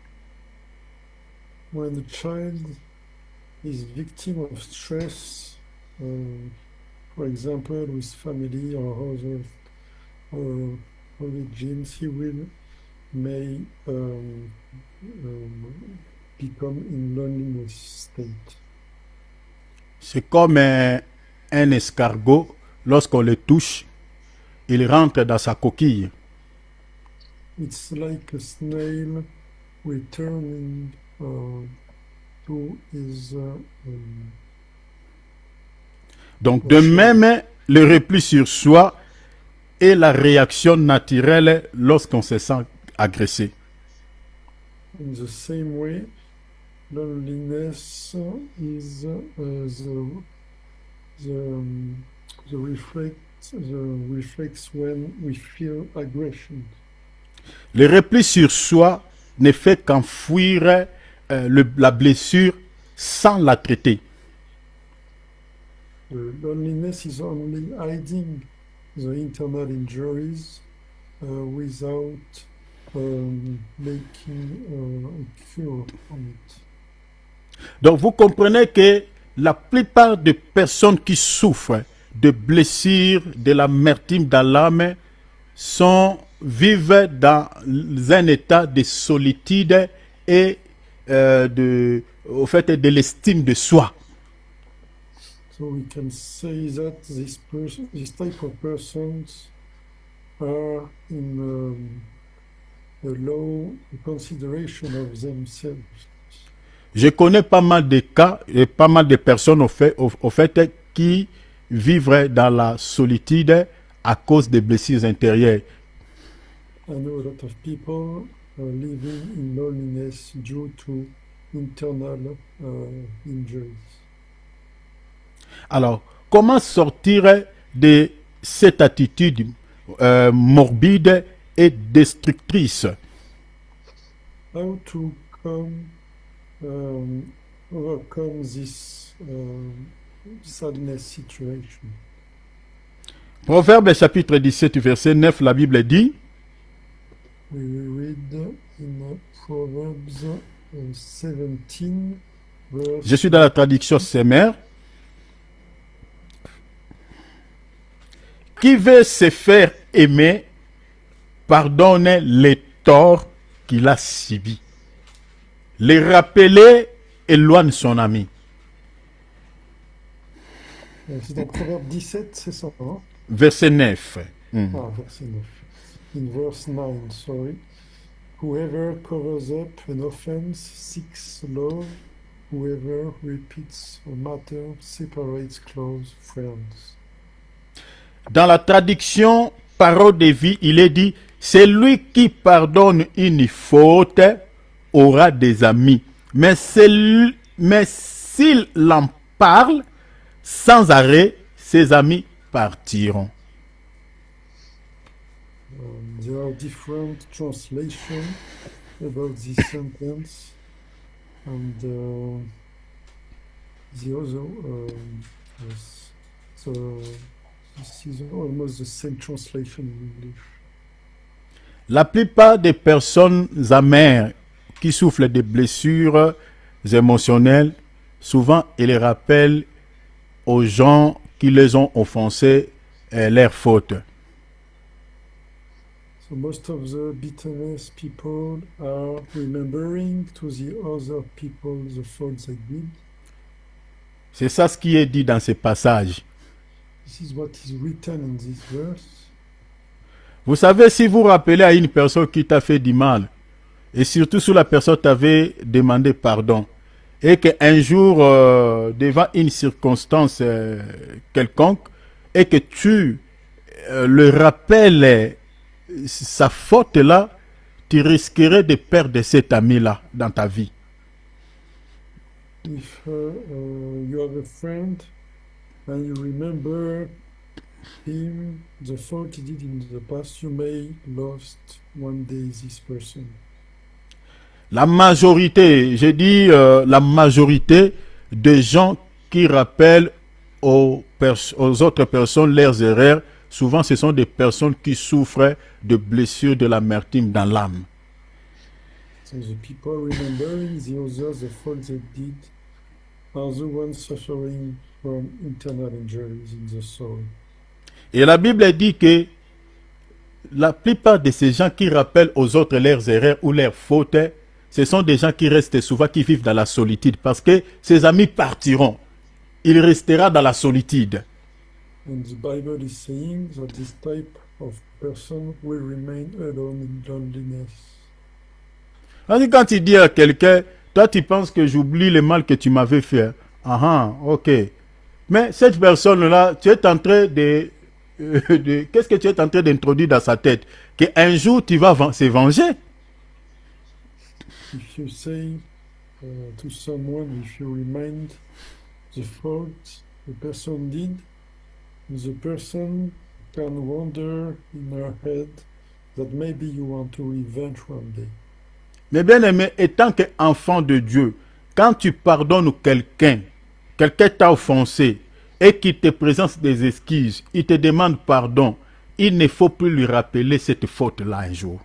When the child is victim of stress, for example, with family or other origins, he may become in loneliness state. C'est comme un escargot, lorsqu'on le touche, il rentre dans sa coquille. It's like a snail returning to his. Donc de même, le repli sur soi est la réaction naturelle lorsqu'on se sent agressé. In the same way, loneliness is the reflex when we feel aggression. Le repli sur soi ne fait qu'enfouir la blessure sans la traiter. Loneliness is only hiding the internal injuries without making a cure on it. Donc vous comprenez que la plupart des personnes qui souffrent de blessures, de l'amertume dans l'âme, vivent dans un état de solitude et au fait de l'estime de soi. So we can say that this type of persons are in a low consideration of themselves. Je connais pas mal de cas et pas mal de personnes au fait qui vivre dans la solitude à cause des blessures intérieures. I know a lot of people are living in loneliness due to internal injuries. Alors, comment sortir de cette attitude morbide et destructrice? How to overcome this sadness situation? Proverbe chapitre 17, verset 9, la Bible dit, We read in Proverbs 17, verse... je suis dans la traduction Semer, qui veut se faire aimer, pardonne les torts qu'il a subis. Les rappeler éloigne son ami. C'est dans Proverbe 17, c'est ça, hein? Verset 9. Ah, verset 9. In verse 9, sorry. Whoever covers up an offense seeks love. Whoever repeats a matter separates close friends. Dans la traduction Parole de vie, il est dit, celui qui pardonne une faute aura des amis. Mais s'il en parle sans arrêt, ses amis partiront. There are different translations about this sentence, and the other so this is almost the same translation in English. La plupart des personnes amères qui souffrent de blessures émotionnelles, souvent ils rappellent aux gens qui les ont offensés leurs fautes. So most of the bitterness people are remembering to the other people the faults they did. C'est ça ce qui est dit dans ces passages. This is what is written in this verse. Vous savez, si vous rappelez à une personne qui t'a fait du mal, et surtout si la personne t'avait demandé pardon, et qu'un jour, devant une circonstance quelconque, et que tu le rappelles sa faute-là, tu risquerais de perdre cet ami-là dans ta vie. If you have a friend and you remember him, the fault he did in the past, you may lost one day this person. La majorité, je dis la majorité des gens qui rappellent aux autres personnes leurs erreurs, souvent ce sont des personnes qui souffrent de blessures de l'amertume dans l'âme. So the people remembering the others, the faults they did, are the ones suffering from internal injuries in the soul. Et la Bible dit que la plupart de ces gens qui rappellent aux autres leurs erreurs ou leurs fautes, ce sont des gens qui restent souvent, qui vivent dans la solitude, parce que ses amis partiront. Il restera dans la solitude. And the Bible is saying that this type of person will remain alone in loneliness. Quand tu dis à quelqu'un, toi tu penses que j'oublie le mal que tu m'avais fait. Ah, ok. Mais cette personne-là, tu es en train qu'est-ce que tu es en train d'introduire dans sa tête? Qu'un jour tu vas se venger? If you say to someone, if you remind the fault the person did, the person can wonder in her head that maybe you want to revenge one day. Mais bien aimé, étant qu'enfant de Dieu, quand tu pardonnes quelqu'un t'a offensé et qu'il te présente des excuses, il te demande pardon, il ne faut plus lui rappeler cette faute-là un jour.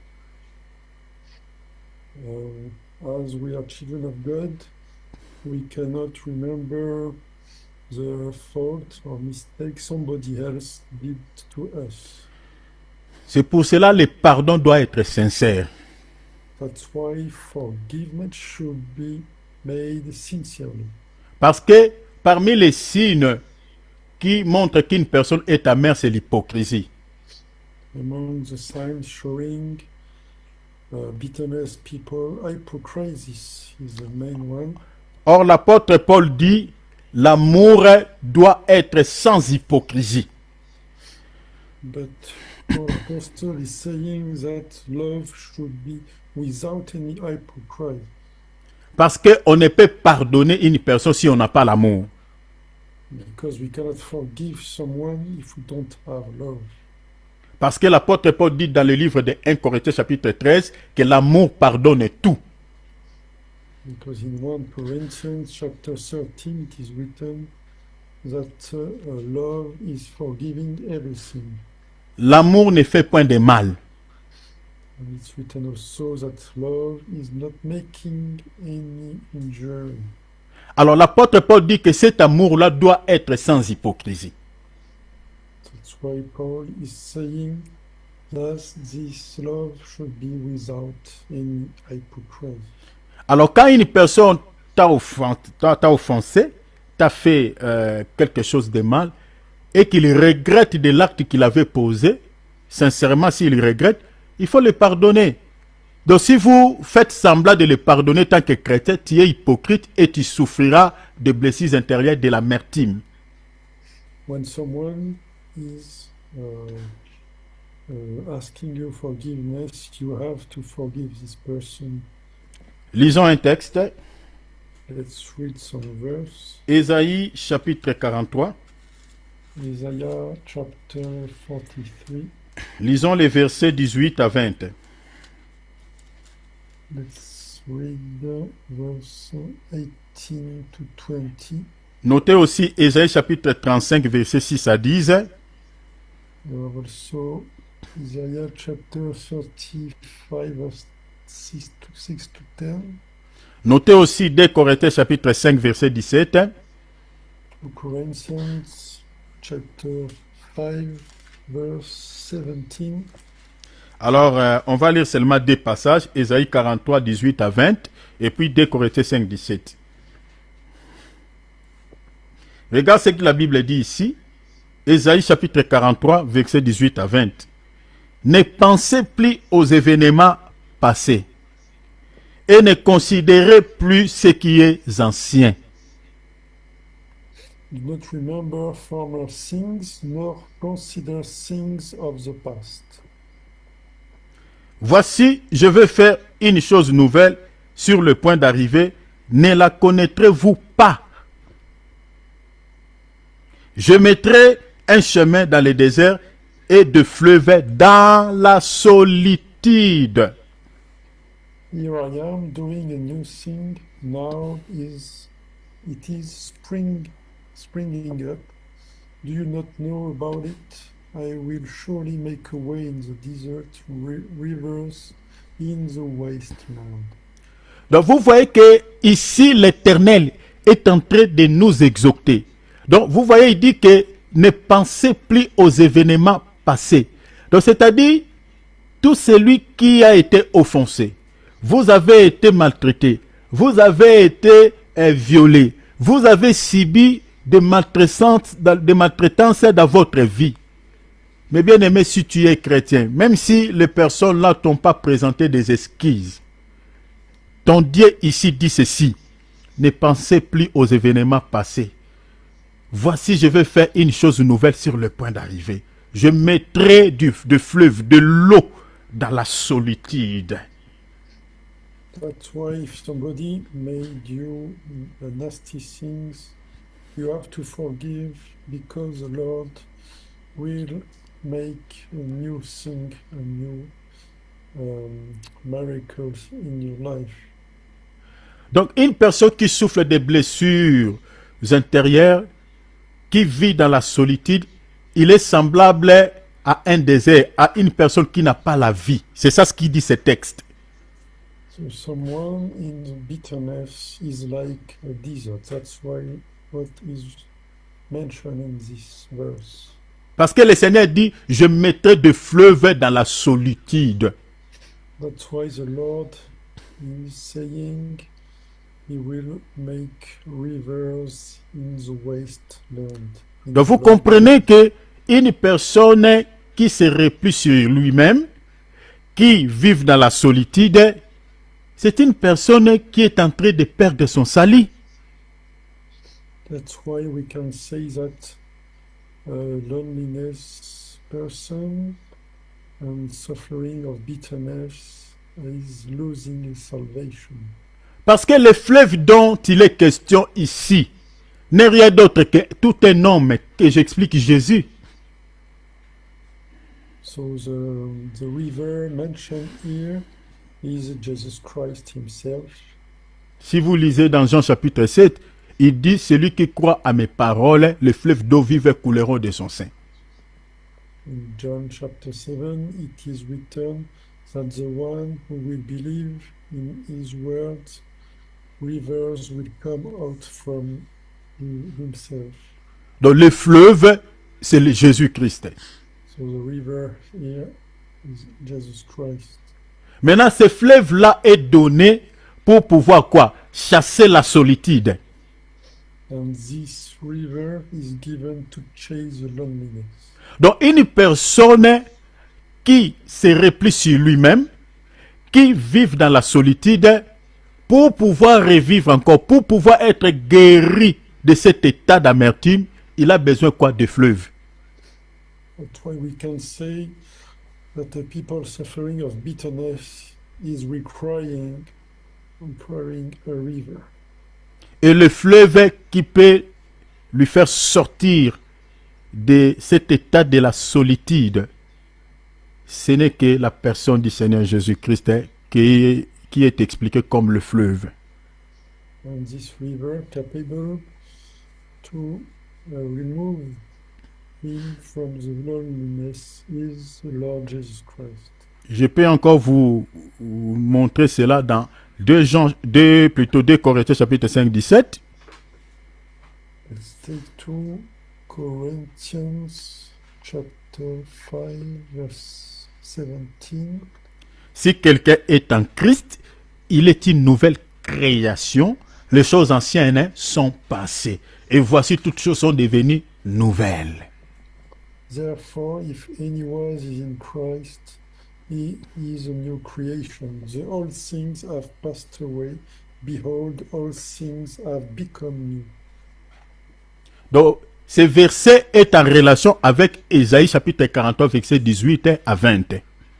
As we are children of God, we cannot remember the fault or mistake somebody else did to us. C'est pour cela que le pardon doit être sincère. That's why forgiveness should be made sincerely. Parce que parmi les signes qui montrent qu'une personne est amère, c'est l'hypocrisie. Among the signs showing bitterness, people, hypocrisy is the main one. Or, l'apôtre Paul dit, l'amour doit être sans hypocrisie. But Paul Apostle is saying that love should be without any hypocrisy. Parce qu'on ne peut pardonner une personne si on n'a pas l'amour. Because we cannot forgive someone if we don't have love. Parce que l'apôtre Paul dit dans le livre de 1 Corinthiens chapitre 13 que l'amour pardonne tout. Because in 1 Corinthians chapter 13 it is written that love is forgiving everything. L'amour ne fait point de mal. And it's written also that love is not making any injury. Alors l'apôtre Paul dit que cet amour-là doit être sans hypocrisie. That's why Paul is saying that this love should be without any hypocrisy. Alors quand une personne t'a offensé, t'a fait quelque chose de mal, et qu'il regrette de l'acte qu'il avait posé, sincèrement s'il regrette, il faut le pardonner. Donc si vous faites semblant de le pardonner tant que chrétien, tu es hypocrite et tu souffriras de blessures intérieures, de l'amertume. When someone is asking you forgiveness, you have to forgive this person. Lisons un texte. Let's read some verse. Ésaïe chapitre 43. Isaiah chapter 43. Lisons les versets 18 à 20. Let's read verse 18 to 20. Notez aussi Ésaïe chapitre 35 versets 6 à 10. There are also Isaiah chapter 35 verse 6 to 10. Notez aussi 2 Corinthiens chapitre 5 verset 17. 2 Corinthians chapter 5 verse 17. Alors, on va lire seulement deux passages, Ésaïe 43, 18 à 20, et puis 2 Corinthiens 5, 17. Regarde ce que la Bible dit ici. Ésaïe chapitre 43, verset 18 à 20. Ne pensez plus aux événements passés et ne considérez plus ce qui est ancien. Do not remember former things, nor consider things of the past. Voici, je vais faire une chose nouvelle sur le point d'arriver. Ne la connaîtrez-vous pas? Je mettrai un chemin dans le désert et de fleuves dans la solitude. Here I am doing a new thing, now it is springing up. Do you not know about it? I will surely make a way in the desert, rivers in the wasteland. Donc vous voyez que ici l'Éternel est en train de nous exhorter. Donc vous voyez, il dit que ne pensez plus aux événements passés. Donc c'est-à-dire, tout celui qui a été offensé, vous avez été maltraité, vous avez été violé, vous avez subi des maltraitances dans votre vie. Mais bien aimé, si tu es chrétien, même si les personnes là t'ont pas présenté des excuses, ton Dieu ici dit ceci: ne pensez plus aux événements passés. Voici, je vais faire une chose nouvelle sur le point d'arriver. Je mettrai du fleuve, de l'eau dans la solitude. That's why if somebody made you nasty things, you have to forgive, because the Lord will make a new thing, a new miracles in your life. Donc une personne qui souffre des blessures intérieures, qui vit dans la solitude, il est semblable à un désert, à une personne qui n'a pas la vie. C'est ça ce qui dit ce texte. So someone in bitterness is like a desert. That's why what is mentioned in this verse. Parce que le Seigneur dit, je mettrai des fleuves dans la solitude. That's why the Lord is saying He will make rivers in the wasteland. Donc vous comprenez que une personne qui se replie sur lui-même, qui vit dans la solitude, c'est une personne qui est en train de perdre son salut. That's why we can say that a loneliness person and suffering of bitterness is losing his salvation. Parce que le fleuve dont il est question ici n'est rien d'autre que tout un homme que j'explique Jésus. So the river mentioned here is Jesus Christ himself. Si vous lisez dans Jean chapitre 7, il dit, celui qui croit à mes paroles, les fleuves d'eau vive couleront de son sein. In John chapter 7, it is written that the one who will believe in his words, rivers will come out from himself. Donc le fleuve, c'est le Jésus-Christ. So the river here is Jesus Christ. Maintenant, ce fleuve-là est donné pour pouvoir quoi? Chasser la solitude. And this river is given to chase the loneliness. Donc une personne qui se replie sur lui-même, qui vit dans la solitude, pour pouvoir revivre encore, pour pouvoir être guéri de cet état d'amertume, il a besoin quoi? De fleuves. That's why we can say that the people suffering of bitterness is requiring a river. Et le fleuve qui peut lui faire sortir de cet état de la solitude, ce n'est que la personne du Seigneur Jésus-Christ qui est expliquée comme le fleuve. And this river capable to remove him from the loneliness is the Lord Jesus Christ. Je peux encore vous montrer cela dans 2 Corinthiens chapitre 5, 17. Let's take 2 Corinthians chapter 5 verse 17. Si quelqu'un est en Christ, il est une nouvelle création. Les choses anciennes sont passées. Et voici toutes choses sont devenues nouvelles. Therefore, if anyone is in Christ, he is a new creation. The old things have passed away. Behold, all things have become new. Donc, ce verset est en relation avec Ésaïe chapitre 43, verset 18 à 20.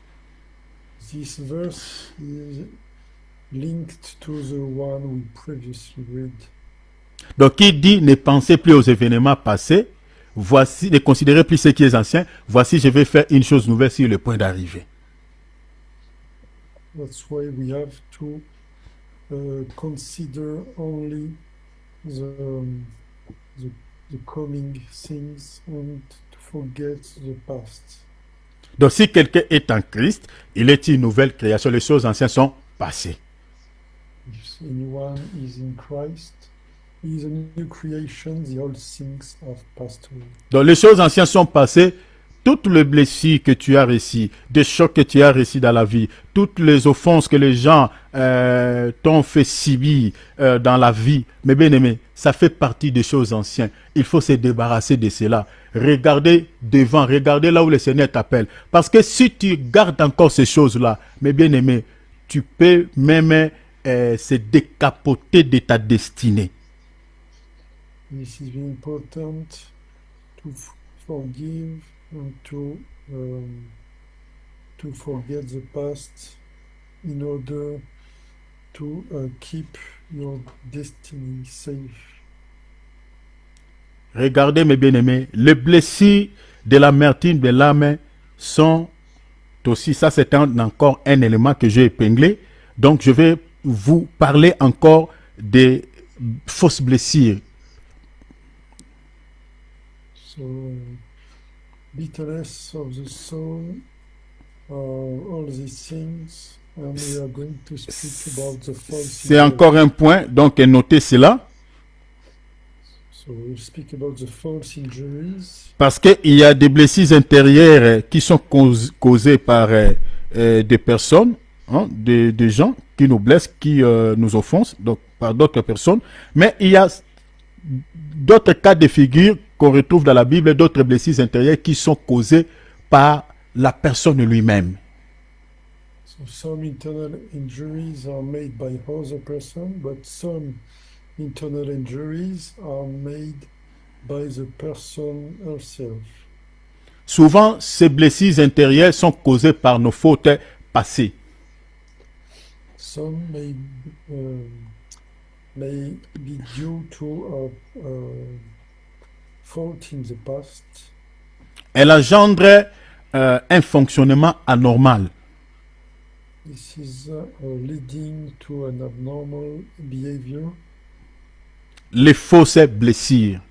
This verse is linked to the one we previously read. Donc, il dit, ne pensez plus aux événements passés, voici, ne considérez plus ce qui est ancien, voici, je vais faire une chose nouvelle sur le point d'arriver. That's why we have to consider only the coming things and to forget the past. Donc, si quelqu'un est en Christ, il est une nouvelle création, les choses anciennes sont passées. If anyone is in Christ, he is a new creation, the old things have passed away. Donc, les choses anciennes sont passées, toutes les blessures que tu as reçues, des chocs que tu as reçus dans la vie, toutes les offenses que les gens t'ont fait subir dans la vie, mes bien-aimés, ça fait partie des choses anciennes. Il faut se débarrasser de cela. Regardez devant, regardez là où le Seigneur t'appelle. Parce que si tu gardes encore ces choses-là, mes bien-aimés, tu peux même se décapoter de ta destinée. This is very important to forgive and to forget the past in order to keep your destiny safe. Regardez mes bien-aimés, les blessures de l'amertume de l'âme sont aussi, ça c'est encore un élément que j'ai épinglé, donc je vais vous parler encore des fausses blessures. So, bitterness of the soul, all these things, and we are going to speak about the false. C'est encore un point, donc notez cela. So we'll speak about the false injuries. Parce qu'il y a des blessures intérieures qui sont causées par des personnes, hein, des gens qui nous blessent, qui nous offensent, donc par d'autres personnes. Mais il y a d'autres cas de figure qu'on retrouve dans la Bible, d'autres blessures intérieures qui sont causées par la personne lui-même. So some internal injuries are made by other person, but some internal injuries are made by the person herself. Souvent, ces blessures intérieures sont causées par nos fautes passées. Some may be due to a fault in the past. Elles engendrent un fonctionnement anormal. This is leading to an abnormal behavior. Les fausses blessures.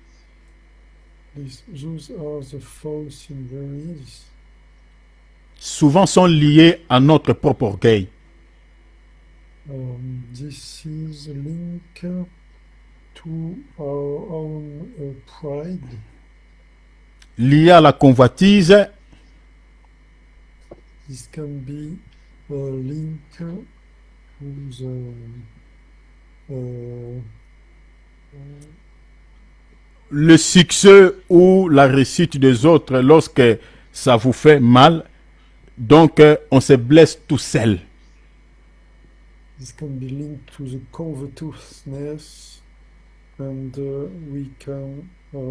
Those are the false injuries. Souvent sont liées à notre propre orgueil. This is linked to our own pride. Liées à la convoitise. This can be linked to le succès ou la réussite des autres lorsque ça vous fait mal. Donc, on se blesse tout seul. This can be linked to the covetousness and we can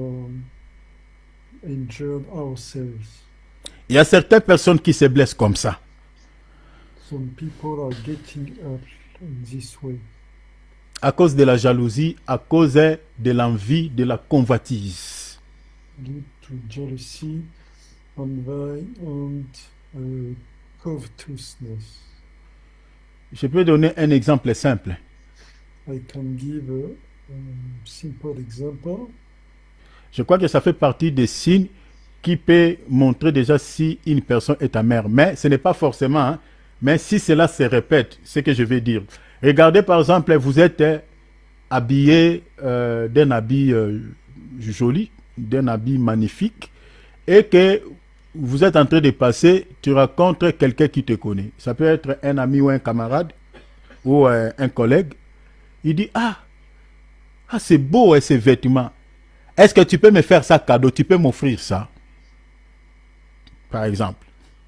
injure ourselves. Il y a certaines personnes qui se blessent comme ça. Some people are getting up in this way. À cause de la jalousie, à cause de l'envie, de la convoitise. Due to jealousy, envy, and covetousness. Je peux donner un exemple simple. I can give a simple example. Je crois que ça fait partie des signes qui peut montrer déjà si une personne est amère. Mais ce n'est pas forcément, hein, mais si cela se répète, ce que je vais dire. Regardez par exemple, vous êtes habillé d'un habit joli, d'un habit magnifique, et que vous êtes en train de passer, tu rencontres quelqu'un qui te connaît. Ça peut être un ami ou un camarade, ou un collègue. Il dit, ah c'est beau ces vêtements. Est-ce que tu peux me faire ça cadeau? Tu peux m'offrir ça? Par exemple.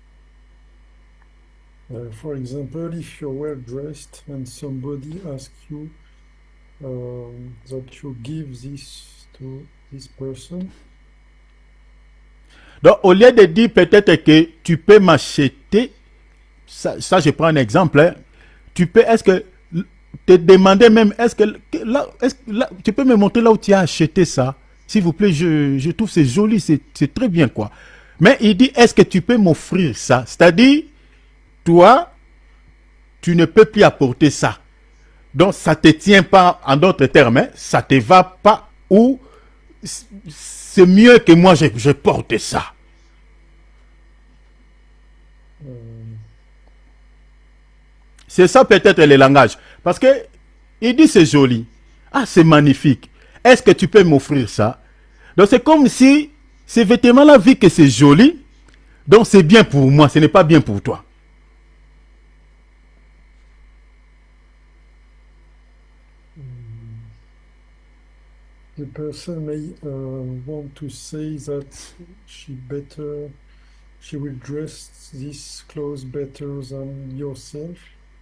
For example, if you're well dressed and somebody asks you that you give this to this person. Donc, au lieu de dire peut-être que tu peux m'acheter, ça je prends un exemple, hein, tu peux, est-ce que te demander même, est-ce que là, tu peux me montrer là où tu as acheté ça? S'il vous plaît, je trouve c'est joli, c'est très bien quoi. Mais il dit, est-ce que tu peux m'offrir ça? C'est-à-dire, toi, tu ne peux plus apporter ça. Donc, ça ne te tient pas, en d'autres termes, hein, ça ne te va pas, ou c'est mieux que moi, je porte ça. C'est ça peut-être le langage. Parce que il dit c'est joli. Ah, c'est magnifique. Est-ce que tu peux m'offrir ça? Donc, c'est comme si ces vêtements-là, vu que c'est joli, donc c'est bien pour moi, ce n'est pas bien pour toi. The person may want to say that she will dress these clothes better than yourself.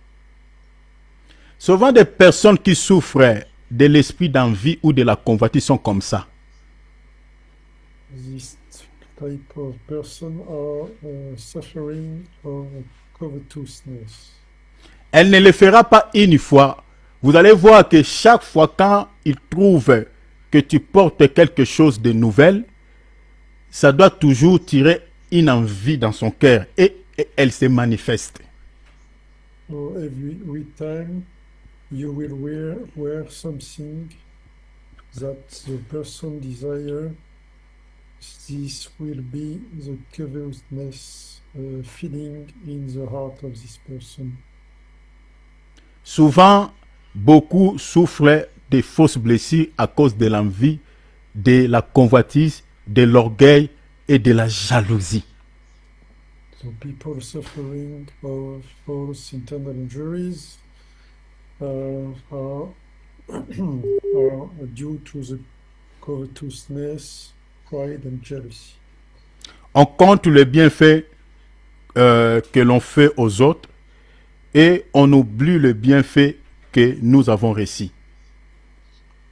Souvent des personnes qui souffrent de l'esprit d'envie ou de la convoitise sont comme ça. This type of person are suffering of covetousness. Elle ne le fera pas une fois. Vous allez voir que chaque fois quand il trouve que tu portes quelque chose de nouvel, ça doit toujours tirer une envie dans son cœur et elle se manifeste. So every time you will wear something that the person desires, this will be the covetousness feeling in the heart of this person. Souvent, beaucoup souffrent des fausses blessures à cause de l'envie, de la convoitise, de l'orgueil et de la jalousie. So people suffering of false internal injuries are due to the covetousness, pride and jealousy. On compte les bienfaits que l'on fait aux autres et on oublie le bienfait que nous avons reçu.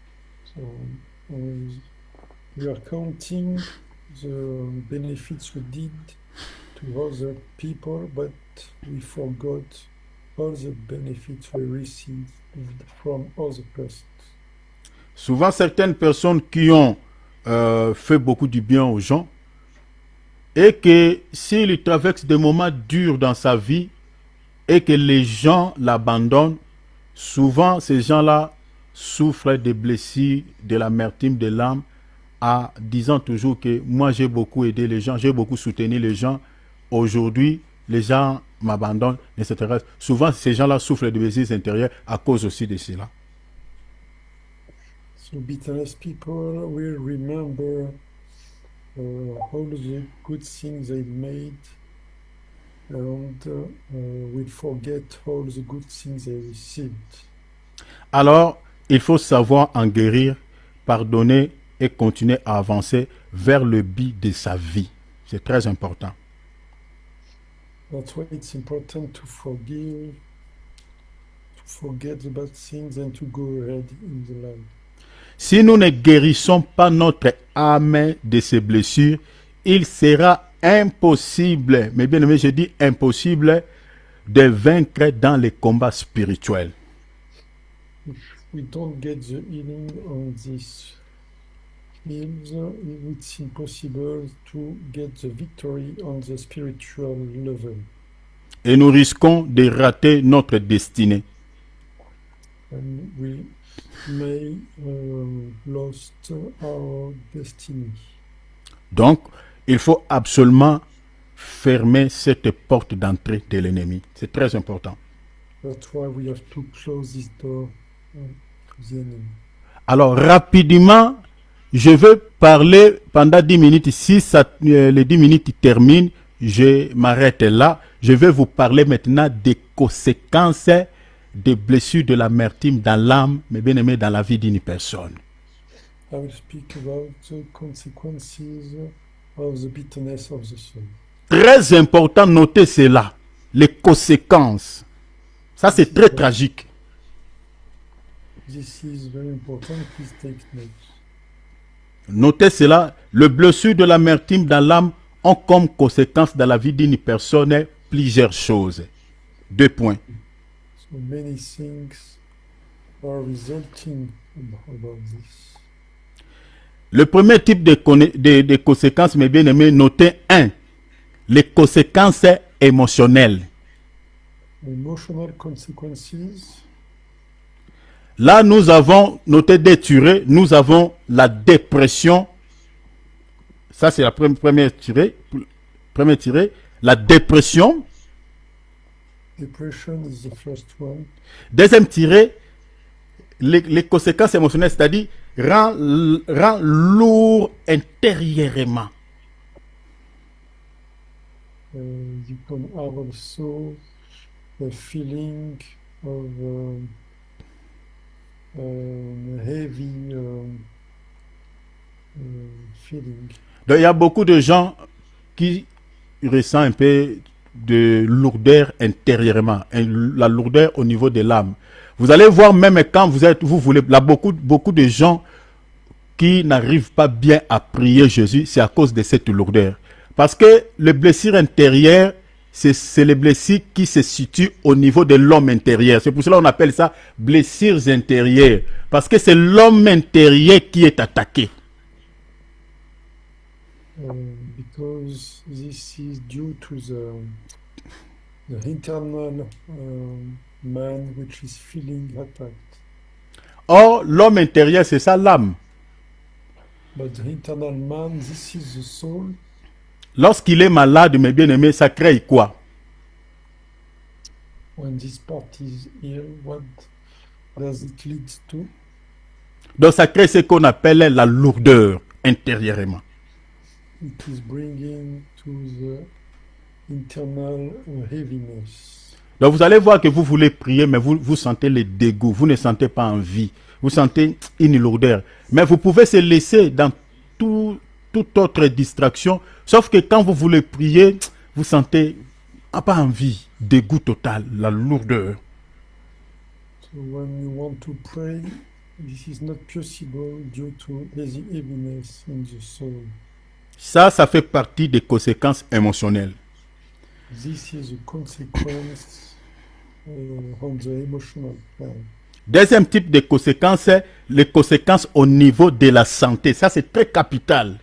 So we are counting the benefits we did to other people, but we forgot all the benefits we received from other persons. Souvent, certaines personnes qui ont fait beaucoup du bien aux gens, et que s'il traverse des moments durs dans sa vie, et que les gens l'abandonnent, souvent ces gens-là souffrent des blessures, de l'amertume de l'âme, en disant toujours que moi j'ai beaucoup aidé les gens, j'ai beaucoup soutenu les gens, aujourd'hui les gens m'abandonnent, etc. Souvent ces gens-là souffrent de blessures intérieures à cause aussi de cela. So bitterness people will remember all the good things they made, and will forget all the good things they received. Alors, il faut savoir en guérir, pardonner et continuer à avancer vers le but de sa vie. C'est très important. That's why it's important to forgive, to forget the bad things, and to go ahead in the life. Si nous ne guérissons pas notre âme de ses blessures, il sera impossible, mais bien aimé, je dis impossible, de vaincre dans les combats spirituels. If we don't get the healing on these fields, it's impossible to get the victory on the spiritual level. Et nous risquons de rater notre destinée. And we may lost our destiny. Donc, il faut absolument fermer cette porte d'entrée de l'ennemi. C'est très important. That's why we have to close this door to the enemy. Alors, rapidement, je veux parler pendant 10 minutes. Si les 10 minutes terminent, je m'arrête là. Je vais vous parler maintenant des conséquences des blessures de l'amertume dans l'âme, mais bien aimé dans la vie d'une personne. I will speak about the consequences of the bitterness of the soul. Très important, notez cela. Les conséquences. Ça, c'est très tragique. This is very important. Please take note. Notez cela. Les blessures de l'amertume dans l'âme ont comme conséquence dans la vie d'une personne plusieurs choses. 2 points. So many things are resulting about this. Le premier type de conséquences, mes bien-aimés, notez 1. Les conséquences émotionnelles. Emotional consequences. Là, nous avons noté des tirés. Nous avons la dépression. Ça, c'est la première tirée. La dépression. Depression is the first one. Deuxième tiré, les conséquences émotionnelles, c'est-à-dire rend lourd intérieurement. You can have also a feeling of heavy feeling. Donc, il y a beaucoup de gens qui ressentent un peu de lourdeur intérieurement, la lourdeur au niveau de l'âme. Vous allez voir même quand vous voulez, là beaucoup de gens qui n'arrivent pas bien à prier Jésus, c'est à cause de cette lourdeur. Parce que les blessures intérieures, c'est les blessures qui se situent au niveau de l'homme intérieur. C'est pour cela qu'on appelle ça blessures intérieures. Parce que c'est l'homme intérieur qui est attaqué. Because this is due to the internal man which is feeling attacked. Or, l'homme intérieur, c'est ça l'âme. But the internal man, this is the soul. Lorsqu'il est malade, mes bien-aimés, ça crée quoi? When this part is ill, what does it lead to? Donc, ça crée ce qu'on appelle la lourdeur intérieurement. It is bringing to the internal heaviness. Donc, vous allez voir que vous voulez prier, mais vous sentez le dégoût, vous ne sentez pas envie, vous sentez une lourdeur. Mais vous pouvez se laisser dans toute autre distraction, sauf que quand vous voulez prier, vous sentez pas envie, dégoût total, la lourdeur. So when you want to pray, This is not possible due to heaviness in the soul. Ça fait partie des conséquences émotionnelles. This is a consequence on the emotional plan. Deuxième type de conséquences, c'est les conséquences au niveau de la santé. Ça, c'est très capital.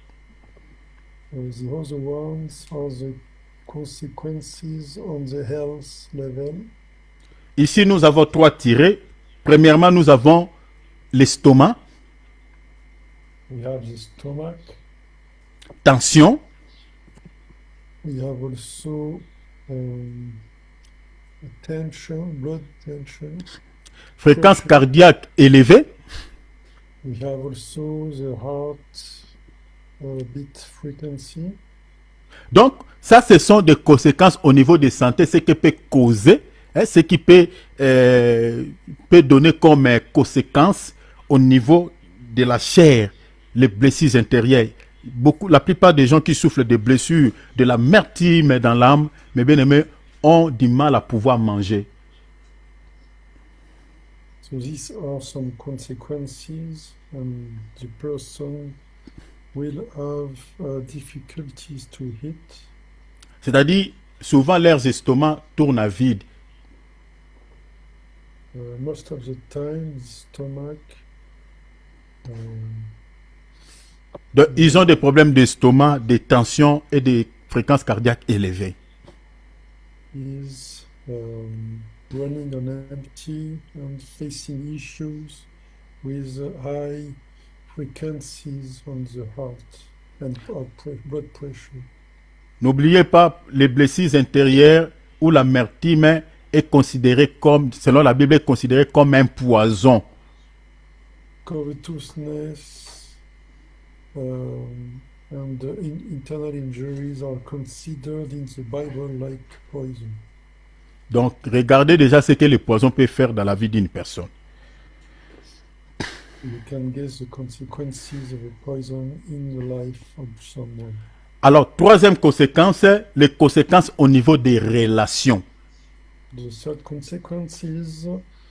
The other ones are the consequences on the health level. Ici, nous avons 3 tirés. Premièrement, nous avons l'estomac, We have the stomach. tension, We have also tension, blood tension. fréquence cardiaque élevée, We have also the heart beat frequency. donc ça ce sont des conséquences au niveau de santé, ce qui peut causer, ce qui peut donner comme conséquence au niveau de la chair, les blessures intérieures. La plupart des gens qui souffrent de blessures, de l'amertume dans l'âme, mes bien-aimés, ont du mal à pouvoir manger. So these are some consequences, and the person will have difficulties to eat. C'est-à-dire, souvent leurs estomacs tournent à vide. Most of the time, the stomach Donc, ils ont des problèmes d'estomac, des tensions et des fréquences cardiaques élevées. is running on empty and facing issues with high frequencies on the heart and blood pressure. N'oubliez pas, les blessures intérieures ou l'amertume est considérée comme, selon la Bible, est considérée comme un poison. Covetousness and internal injuries are considered in the Bible like poison. Donc, regardez déjà ce que le poison peut faire dans la vie d'une personne. You can guess the consequences of a poison in the life of someone. Alors, troisième conséquence, les conséquences au niveau des relations. The third consequence is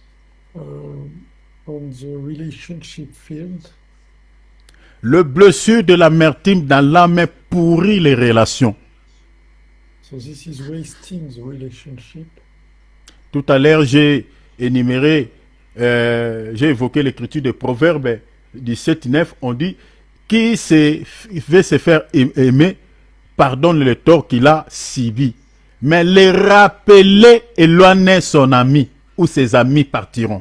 on the relationship field. Le blessure de l'amertume dans l'âme pourrit les relations. So this is wasting the relationship. Tout à l'heure, j'ai énuméré, j'ai évoqué l'écriture de Proverbes 17-9. On dit, qui veut se faire aimer, pardonne le tort qu'il a subi. Mais les rappeler éloigner son ami, ou ses amis partiront.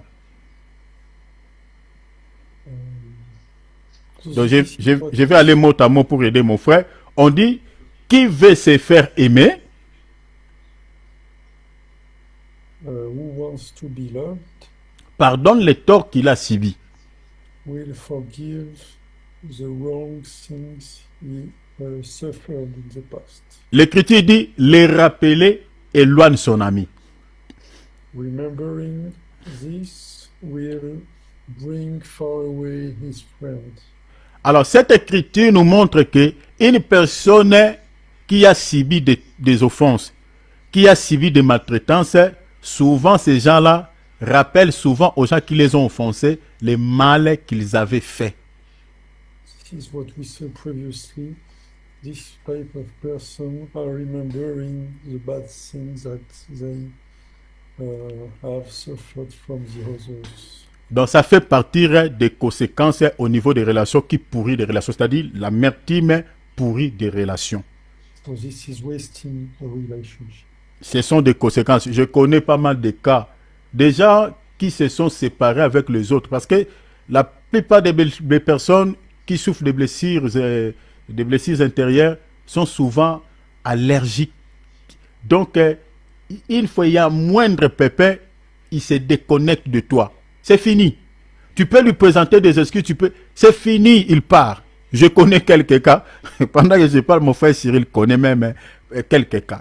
Donc, je vais aller mot à mot pour aider mon frère. On dit, qui veut se faire aimer, Who wants to be loved pardonne le tort qu'il a subi. will forgive the wrong things he suffered in the past. L'écriture dit, les rappeler éloigne son ami. Remembering this will bring far away his friend. Alors, cette écriture nous montre que une personne qui a subi des offenses, qui a subi des maltraitances, souvent ces gens-là rappellent souvent aux gens qui les ont offensés les mal qu'ils avaient fait. This is what we said previously. This type of person are remembering the bad things that they have suffered from the others. Donc, ça fait partie des conséquences au niveau des relations qui pourrit des relations, c'est-à-dire l'amertume pourrit des relations. So this is wasting a relationship. Ce sont des conséquences. Je connais pas mal de cas. Des gens qui se sont séparés avec les autres. Parce que la plupart des personnes qui souffrent des blessures intérieures sont souvent allergiques. Donc, une fois il y a moindre pépin, il se déconnecte de toi. C'est fini. Tu peux lui présenter des excuses, c'est fini, il part. Je connais quelques cas. Pendant que je parle, mon frère Cyril connaît même quelques cas.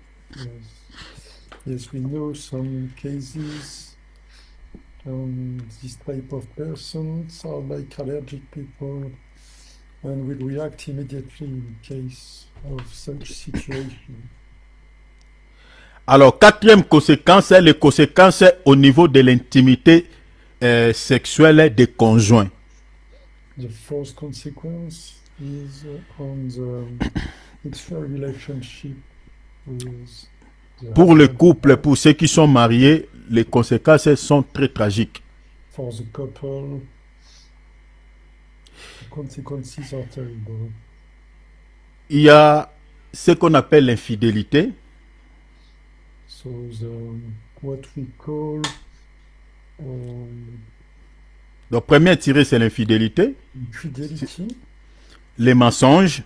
Yes, we know some cases. This type of persons are like allergic people and will react immediately in case of such situation. Alors, quatrième conséquence, c'est les conséquences au niveau de l'intimité sexuelle des conjoints. The first consequence is on the sexual relationship with the Pour le husband. couple, pour ceux qui sont mariés, les conséquences sont très tragiques. For the couple, the consequences are terrible. Il y a ce qu'on appelle l'infidélité. So what we call Donc, premier tiré, c'est l'infidélité, infidelity, les mensonges,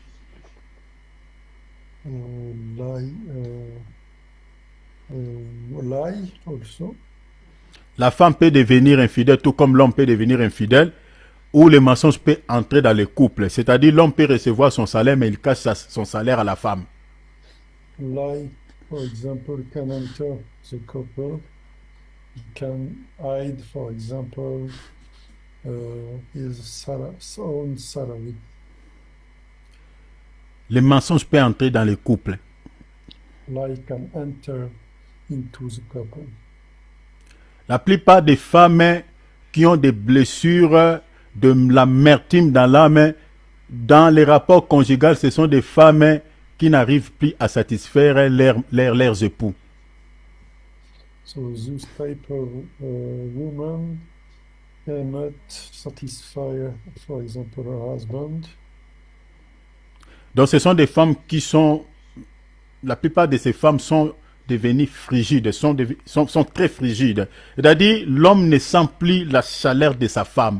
lie also. la femme peut devenir infidèle, tout comme l'homme peut devenir infidèle, ou les mensonges peuvent entrer dans le couple. C'est-à-dire, l'homme peut recevoir son salaire, mais il cache son salaire à la femme. Lie, for example, can enter the couple. He can hide, for example, his own salary. Les mensonges peuvent entrer dans le couple. Lie can enter into the couple. La plupart des femmes qui ont des blessures de l'amertume dans l'âme, dans les rapports conjugaux, ce sont des femmes qui n'arrivent plus à satisfaire leurs époux. So this type of woman cannot satisfy, for example, her husband. Donc ce sont des femmes qui sont, la plupart de ces femmes sont devenues frigides, sont très frigides. C'est-à-dire, l'homme ne sent plus la chaleur de sa femme.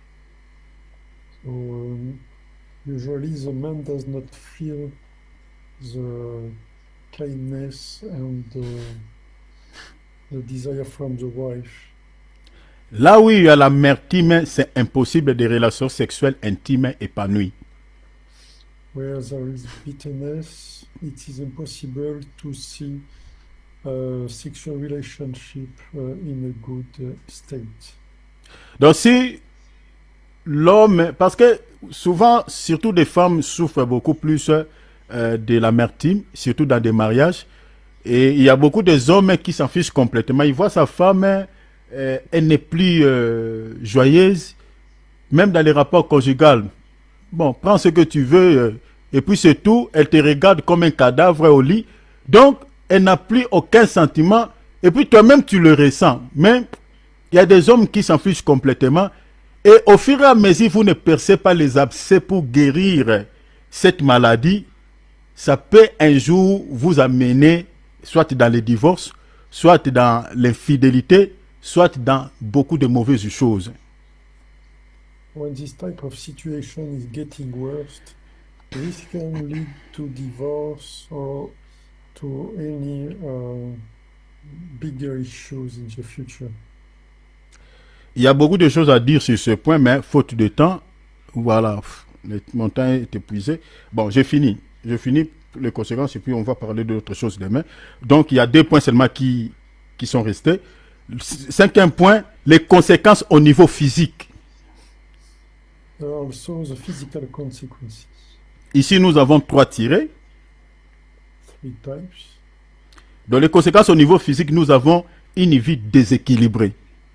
So usually the man does not feel the kindness and the desire from the wife. Là où il y a l'amertume, c'est impossible des relations sexuelles intimes épanouies. Where there is bitterness, it is impossible to see a sexual relationship in a good state. Donc si l'homme, parce que souvent, surtout des femmes souffrent beaucoup plus de l'amertume, surtout dans des mariages, et il y a beaucoup des hommes qui s'en fichent complètement. Ils voient sa femme, elle n'est plus joyeuse, même dans les rapports conjugaux. Bon, prends ce que tu veux, et puis c'est tout. Elle te regarde comme un cadavre au lit. Donc, elle n'a plus aucun sentiment. Et puis toi-même, tu le ressens. Mais il y a des hommes qui s'en fichent complètement. Et au fur et à mesure, vous ne percez pas les abcès pour guérir cette maladie. Ça peut un jour vous amener soit dans le divorce, soit dans l'infidélité, soit dans beaucoup de mauvaises choses. When this type of situation is getting worse, this can lead to divorce or to any bigger issues in the future. Il y a beaucoup de choses à dire sur ce point, mais faute de temps, voilà, mon temps est épuisé. Bon, j'ai fini. J'ai fini les conséquences et puis on va parler d'autres choses demain. Donc, il y a 2 points seulement qui sont restés. 5e point, les conséquences au niveau physique. There are also the physical consequences. Ici, nous avons 3 tirés. 3 types. Dans les conséquences au niveau physique, nous avons une vie déséquilibrée.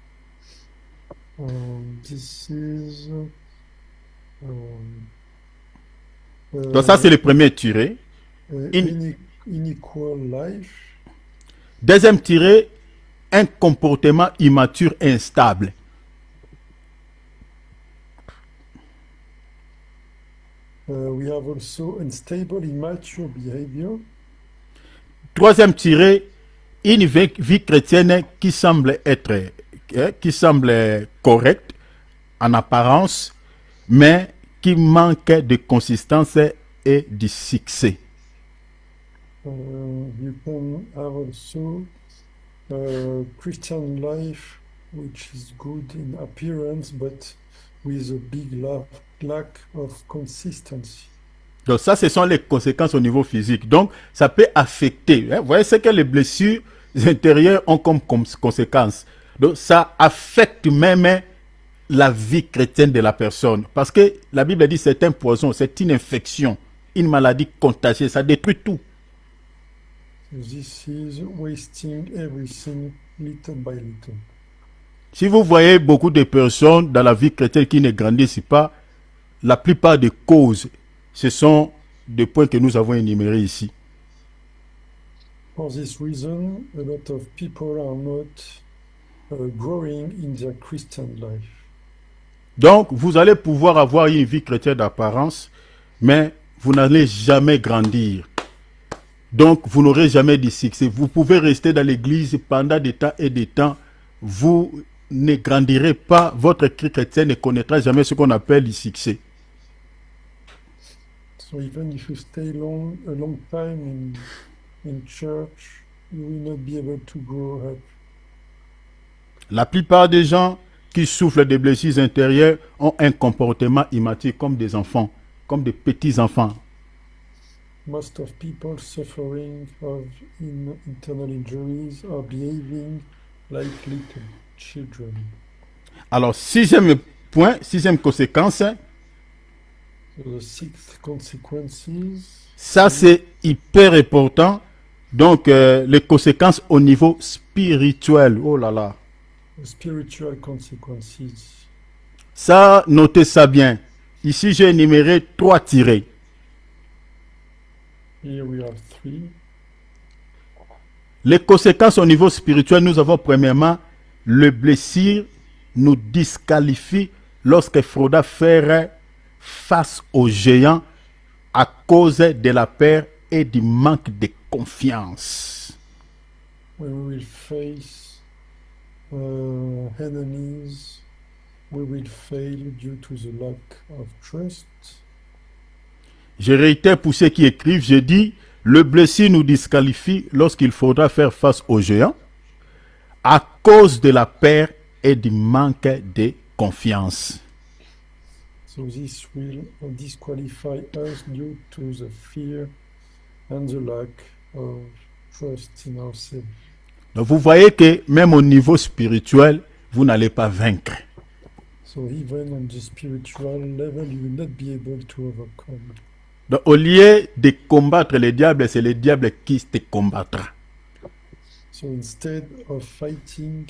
This is Donc ça, c'est le premier tiré. unequal life. 2e tiré, un comportement immature et instable. We have also unstable, immature behavior. 3e tiré, une vie chrétienne qui semble correcte en apparence, mais qui manque de consistance et de succès. You can have also Christian life, which is good in appearance, but with a big lack of consistency. Donc ça, ce sont les conséquences au niveau physique. Donc, ça peut affecter. Vous voyez ce que les blessures intérieures ont comme conséquence. Donc, ça affecte même la vie chrétienne de la personne. Parce que la Bible dit que c'est un poison, c'est une infection, une maladie contagieuse, ça détruit tout. This is wasting everything little by little. Si vous voyez beaucoup de personnes dans la vie chrétienne qui ne grandissent pas, la plupart des causes, ce sont des points que nous avons énumérés ici. For this reason, a lot of people are not growing in their Christian life. Donc, vous allez pouvoir avoir une vie chrétienne d'apparence, mais vous n'allez jamais grandir. Donc, vous n'aurez jamais de succès. Vous pouvez rester dans l'église pendant des temps et des temps. Vous ne grandirez pas. Votre chrétien ne connaîtra jamais ce qu'on appelle le succès. So even if you stay a long time in church, you will not be able to grow up. La plupart des gens qui souffrent des blessures intérieures ont un comportement immature comme des enfants, comme des petits-enfants. Most of people suffering of internal injuries are behaving like little children. Alors, sixième point, sixième conséquence, So the sixth consequences, ça c'est hyper important. Donc, les conséquences au niveau spirituel. Oh là là. the spiritual consequences. Ça, notez ça bien. Ici, j'ai énuméré 3 tirés. Here we have 3. Les conséquences au niveau spirituel, nous avons premièrement, le blessure nous disqualifie lorsque Froda fait face aux géants à cause de la peur et du manque de confiance. When we will face enemies, we will fail due to the lack of trust. Je réitère pour ceux qui écrivent, je dis, le blessure nous disqualifie lorsqu'il faudra faire face aux géants à cause de la peur et du manque de confiance. So this will disqualify us due to the fear and the lack of trust in ourselves. Donc vous voyez que même au niveau spirituel, vous n'allez pas vaincre. So even on the spiritual level, you will not be able to overcome. Donc au lieu de combattre le diable, c'est le diable qui te combattra. So instead of fighting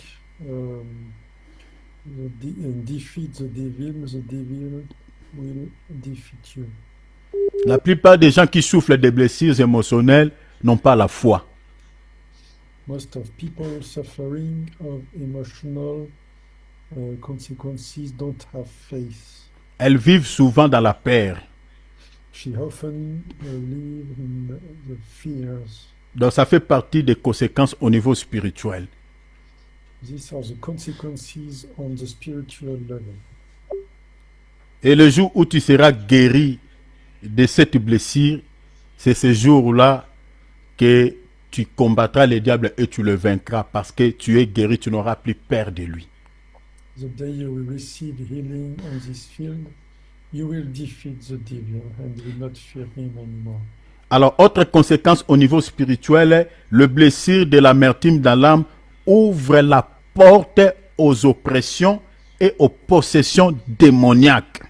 and defeat the devil will defeat you. La plupart des gens qui souffrent des blessures émotionnelles n'ont pas la foi. Most of people suffering of emotional consequences don't have faith. Elles vivent souvent dans la peur. She often live in the fears. Donc ça fait partie des conséquences au niveau spirituel. These are the consequences on the spiritual level. Et le jour où tu seras guéri de cette blessure, c'est ce jour-là que tu combattras le diable et tu le vaincras parce que tu es guéri, tu n'auras plus peur de lui. The day you will receive healing on this field, you will defeat the devil and will not fear him anymore. Alors, autre conséquence au niveau spirituel, le blessure de l'amertume dans l'âme ouvre la porte aux oppressions et aux possessions démoniaques.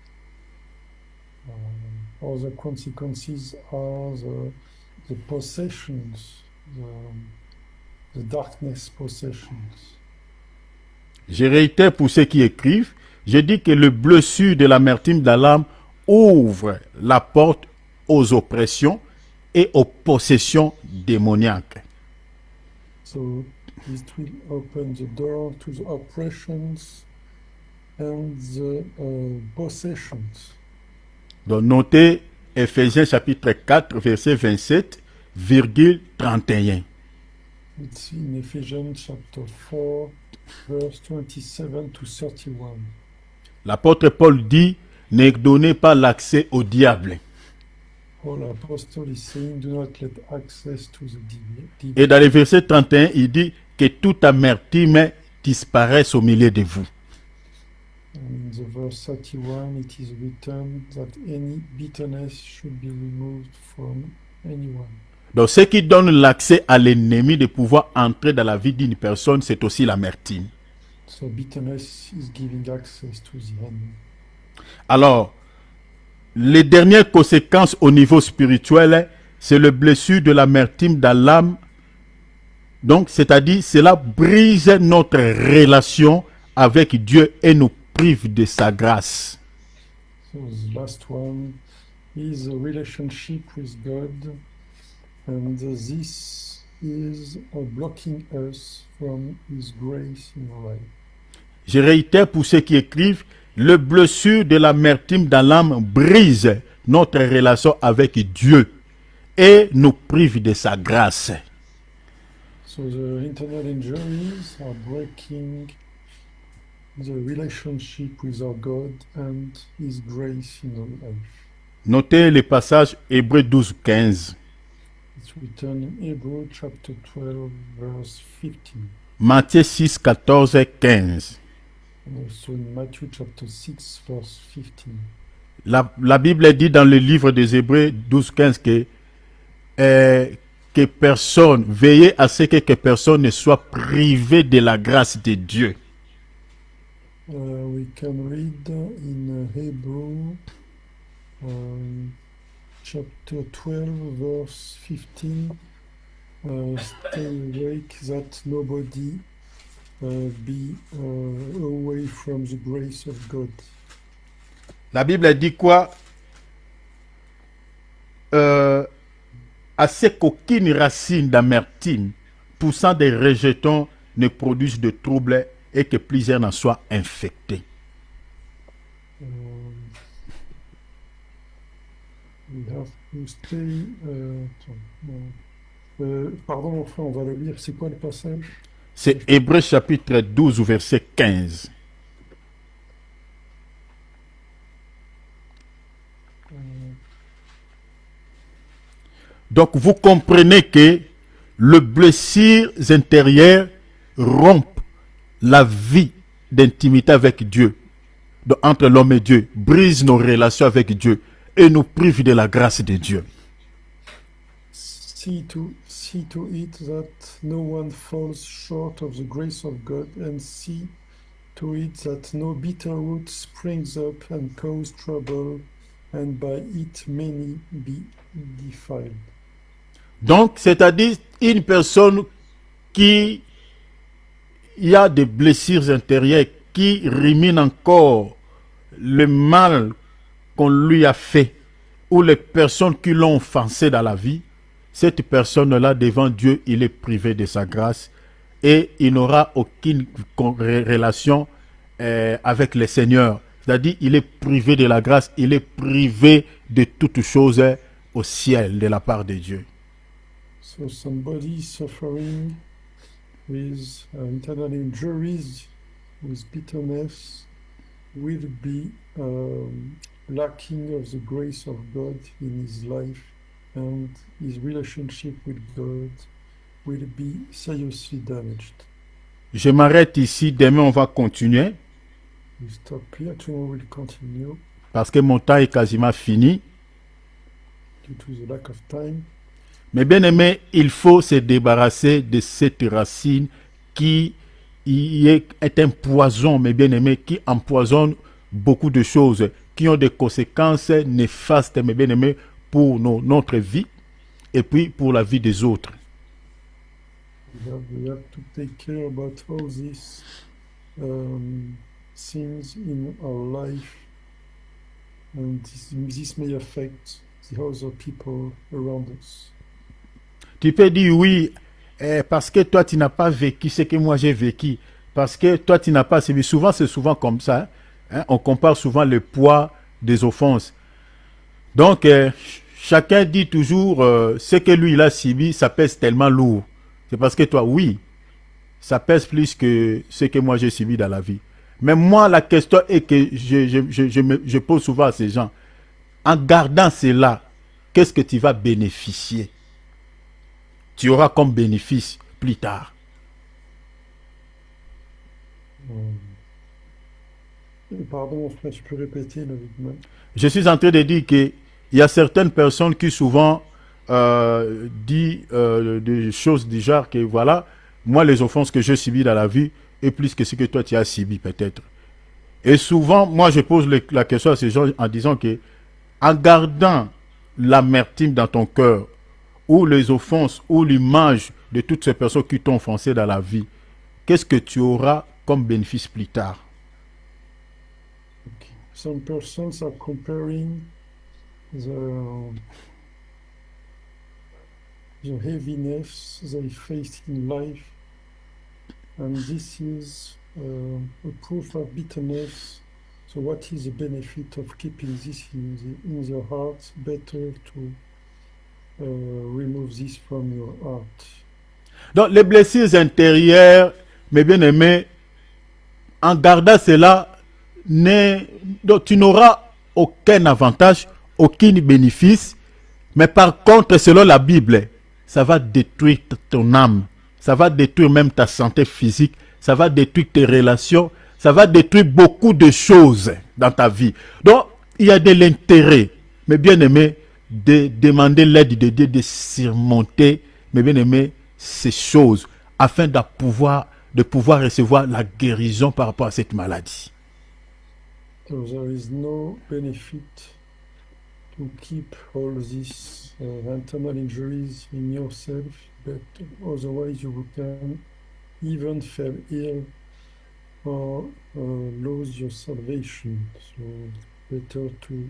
Other consequences are the possessions, the darkness possessions. Je réitère pour ceux qui écrivent, je dis que le blessure de l'amertume dans l'âme ouvre la porte aux oppressions et aux possessions démoniaques. So it will open the door to the oppressions and the possessions. Donc notez Ephésiens chapitre 4 verset 27, virgule 31. It's in Ephesians chapter 4, verse 27 to 31. L'apôtre Paul dit, ne donnez pas l'accès au diable. Paul apostle is saying, do not let access to the devil. Et dans le verset 31, il dit que toute amertume disparaisse au milieu de vous. In the verse 31, it is written that any bitterness should be removed from anyone. Donc ce qui donne l'accès à l'ennemi de pouvoir entrer dans la vie d'une personne, c'est aussi l'amertume. So bitterness is giving access to the enemy. Alors, les dernières conséquences au niveau spirituel, c'est le blessure de l'amertume dans l'âme Donc, c'est-à-dire, cela brise notre relation avec Dieu et nous prive de sa grâce. So the last one is a relationship with God, and this is blocking us from His grace in our life. Je réitère pour ceux qui écrivent, le blessure de l'amertume dans l'âme brise notre relation avec Dieu et nous prive de sa grâce. So the internal injuries are breaking the relationship with our God and His grace in our life. Notez le passage Hébreux 12, 15. It's written in Hebrews chapter 12, verse 15. Matthieu 6, 14, 15. And also in Matthew chapter 6, verse 15. La Bible dit dans le livre des Hébreux 12, 15 que personne, veillez à ce que personne ne soit privé de la grâce de Dieu. We can read in Hebrew chapter 12, verse 15. Stay awake that nobody be away from the grace of God. La Bible dit quoi? À ce qu'aucune racine d'amertume poussant des rejetons ne produise de troubles et que plusieurs n'en soient infectés. We have to stay. Pardon, enfin, on va le lire. C'est quoi le passage? C'est Hébreux chapitre 12, verset 15. Donc vous comprenez que le blessure intérieur rompt la vie d'intimité avec Dieu, entre l'homme et Dieu, brise nos relations avec Dieu et nous prive de la grâce de Dieu. See to it that no one falls short of the grace of God, and see to it that no bitter root springs up and cause trouble, and by it many be defiled. Donc, c'est-à-dire une personne qui a des blessures intérieures, qui rumine encore le mal qu'on lui a fait, ou les personnes qui l'ont offensé dans la vie, cette personne-là, devant Dieu, il est privé de sa grâce et il n'aura aucune relation avec le Seigneur. C'est-à-dire, il est privé de la grâce, il est privé de toutes choses au ciel de la part de Dieu. So somebody suffering with internal injuries, with bitterness, will be lacking of the grace of God in his life, and his relationship with God will be seriously damaged. Je m'arrête ici, demain on va continuer. We stop here, tomorrow we'll continue Parce que mon temps est quasiment fini. due to the lack of time. Mais bien aimé, il faut se débarrasser de cette racine qui est un poison, mais bien aimé, qui empoisonne beaucoup de choses, qui ont des conséquences néfastes, mais bien aimé, pour notre vie et puis pour la vie des autres. We have to take care about all these things in our life, and this may affect the other people around us. Tu peux dire oui, parce que toi tu n'as pas vécu ce que moi j'ai vécu, parce que toi tu n'as pas subi. Souvent c'est souvent comme ça, hein? On compare souvent le poids des offenses. Donc chacun dit toujours ce que lui il a subi, ça pèse tellement lourd. C'est parce que toi oui, ça pèse plus que ce que moi j'ai subi dans la vie. Mais moi la question est que je pose souvent à ces gens, en gardant cela, qu'est-ce que tu vas bénéficier? Tu auras comme bénéfice plus tard. Pardon, frère, tu peux répéter le rythme? Je suis en train de dire qu'il y a certaines personnes qui souvent disent des choses du genre que voilà, moi les offenses que j'ai subies dans la vie est plus que ce que toi tu as subi peut-être. Et souvent, moi je pose la question à ces gens en disant que en gardant l'amertume dans ton cœur, ou les offenses, ou l'image de toutes ces personnes qui t'ont offensé dans la vie, qu'est-ce que tu auras comme bénéfice plus tard? Okay. Some persons are comparing the heaviness they faced in life, and this is a proof of bitterness. So what is the benefit of keeping this in the heart? Better to remove this from your heart. Donc les blessures intérieures, mes bien-aimés, en gardant cela, donc, tu n'auras aucun avantage, aucun bénéfice, mais par contre, selon la Bible, ça va détruire ton âme, ça va détruire même ta santé physique, ça va détruire tes relations, ça va détruire beaucoup de choses dans ta vie. Donc, il y a de l'intérêt, mes bien-aimés, de demander l'aide de Dieu, de surmonter, mes bien-aimés, ces choses, afin de pouvoir recevoir la guérison par rapport à cette maladie. So there is no benefit to keep all these internal injuries in yourself, but otherwise you can even fall ill or lose your salvation. So better to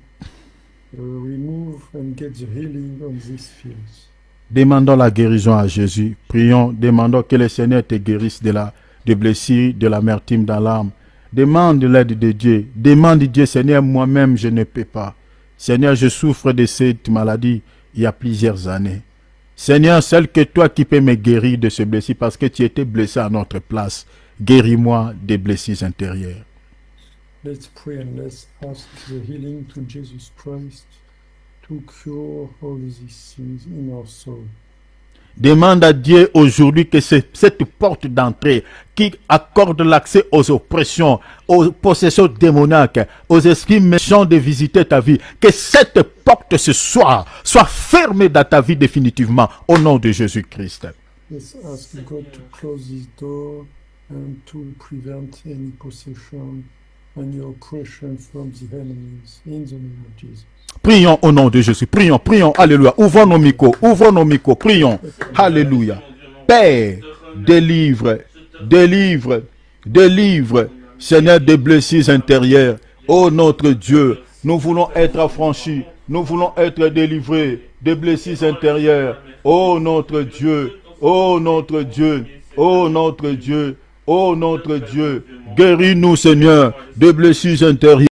remove and get the healing on these fields. Demandons la guérison à Jésus. Prions, demandons que le Seigneur te guérisse de blessures, de l'amertume dans l'âme. Demande l'aide de Dieu. Demande Dieu, Seigneur, moi-même je ne peux pas. Seigneur, je souffre de cette maladie il y a plusieurs années. Seigneur, seul que toi qui peux me guérir de ce blessure parce que tu étais blessé à notre place. Guéris-moi des blessures intérieures. Let's pray and let's ask the healing to Jesus Christ to cure all these things in our soul. Demande à Dieu aujourd'hui que cette porte d'entrée qui accorde l'accès aux oppressions, aux possessions démoniaques, aux esprits méchants de visiter ta vie, que cette porte ce soir soit fermée dans ta vie définitivement au nom de Jésus-Christ. Let's ask God to close this door and to prevent any possession and oppression from the enemies in the name of Jesus. Prions au nom de Jésus. Prions, prions. Alléluia. Ouvrons nos micros. Prions. Alléluia. Père, délivre, Seigneur, des blessures intérieures. Oh notre Dieu, nous voulons être affranchis. Nous voulons être délivrés des blessures intérieures. Oh notre Dieu, oh notre Dieu, oh notre Dieu, oh notre Dieu. Guéris-nous, Seigneur, des blessures intérieures.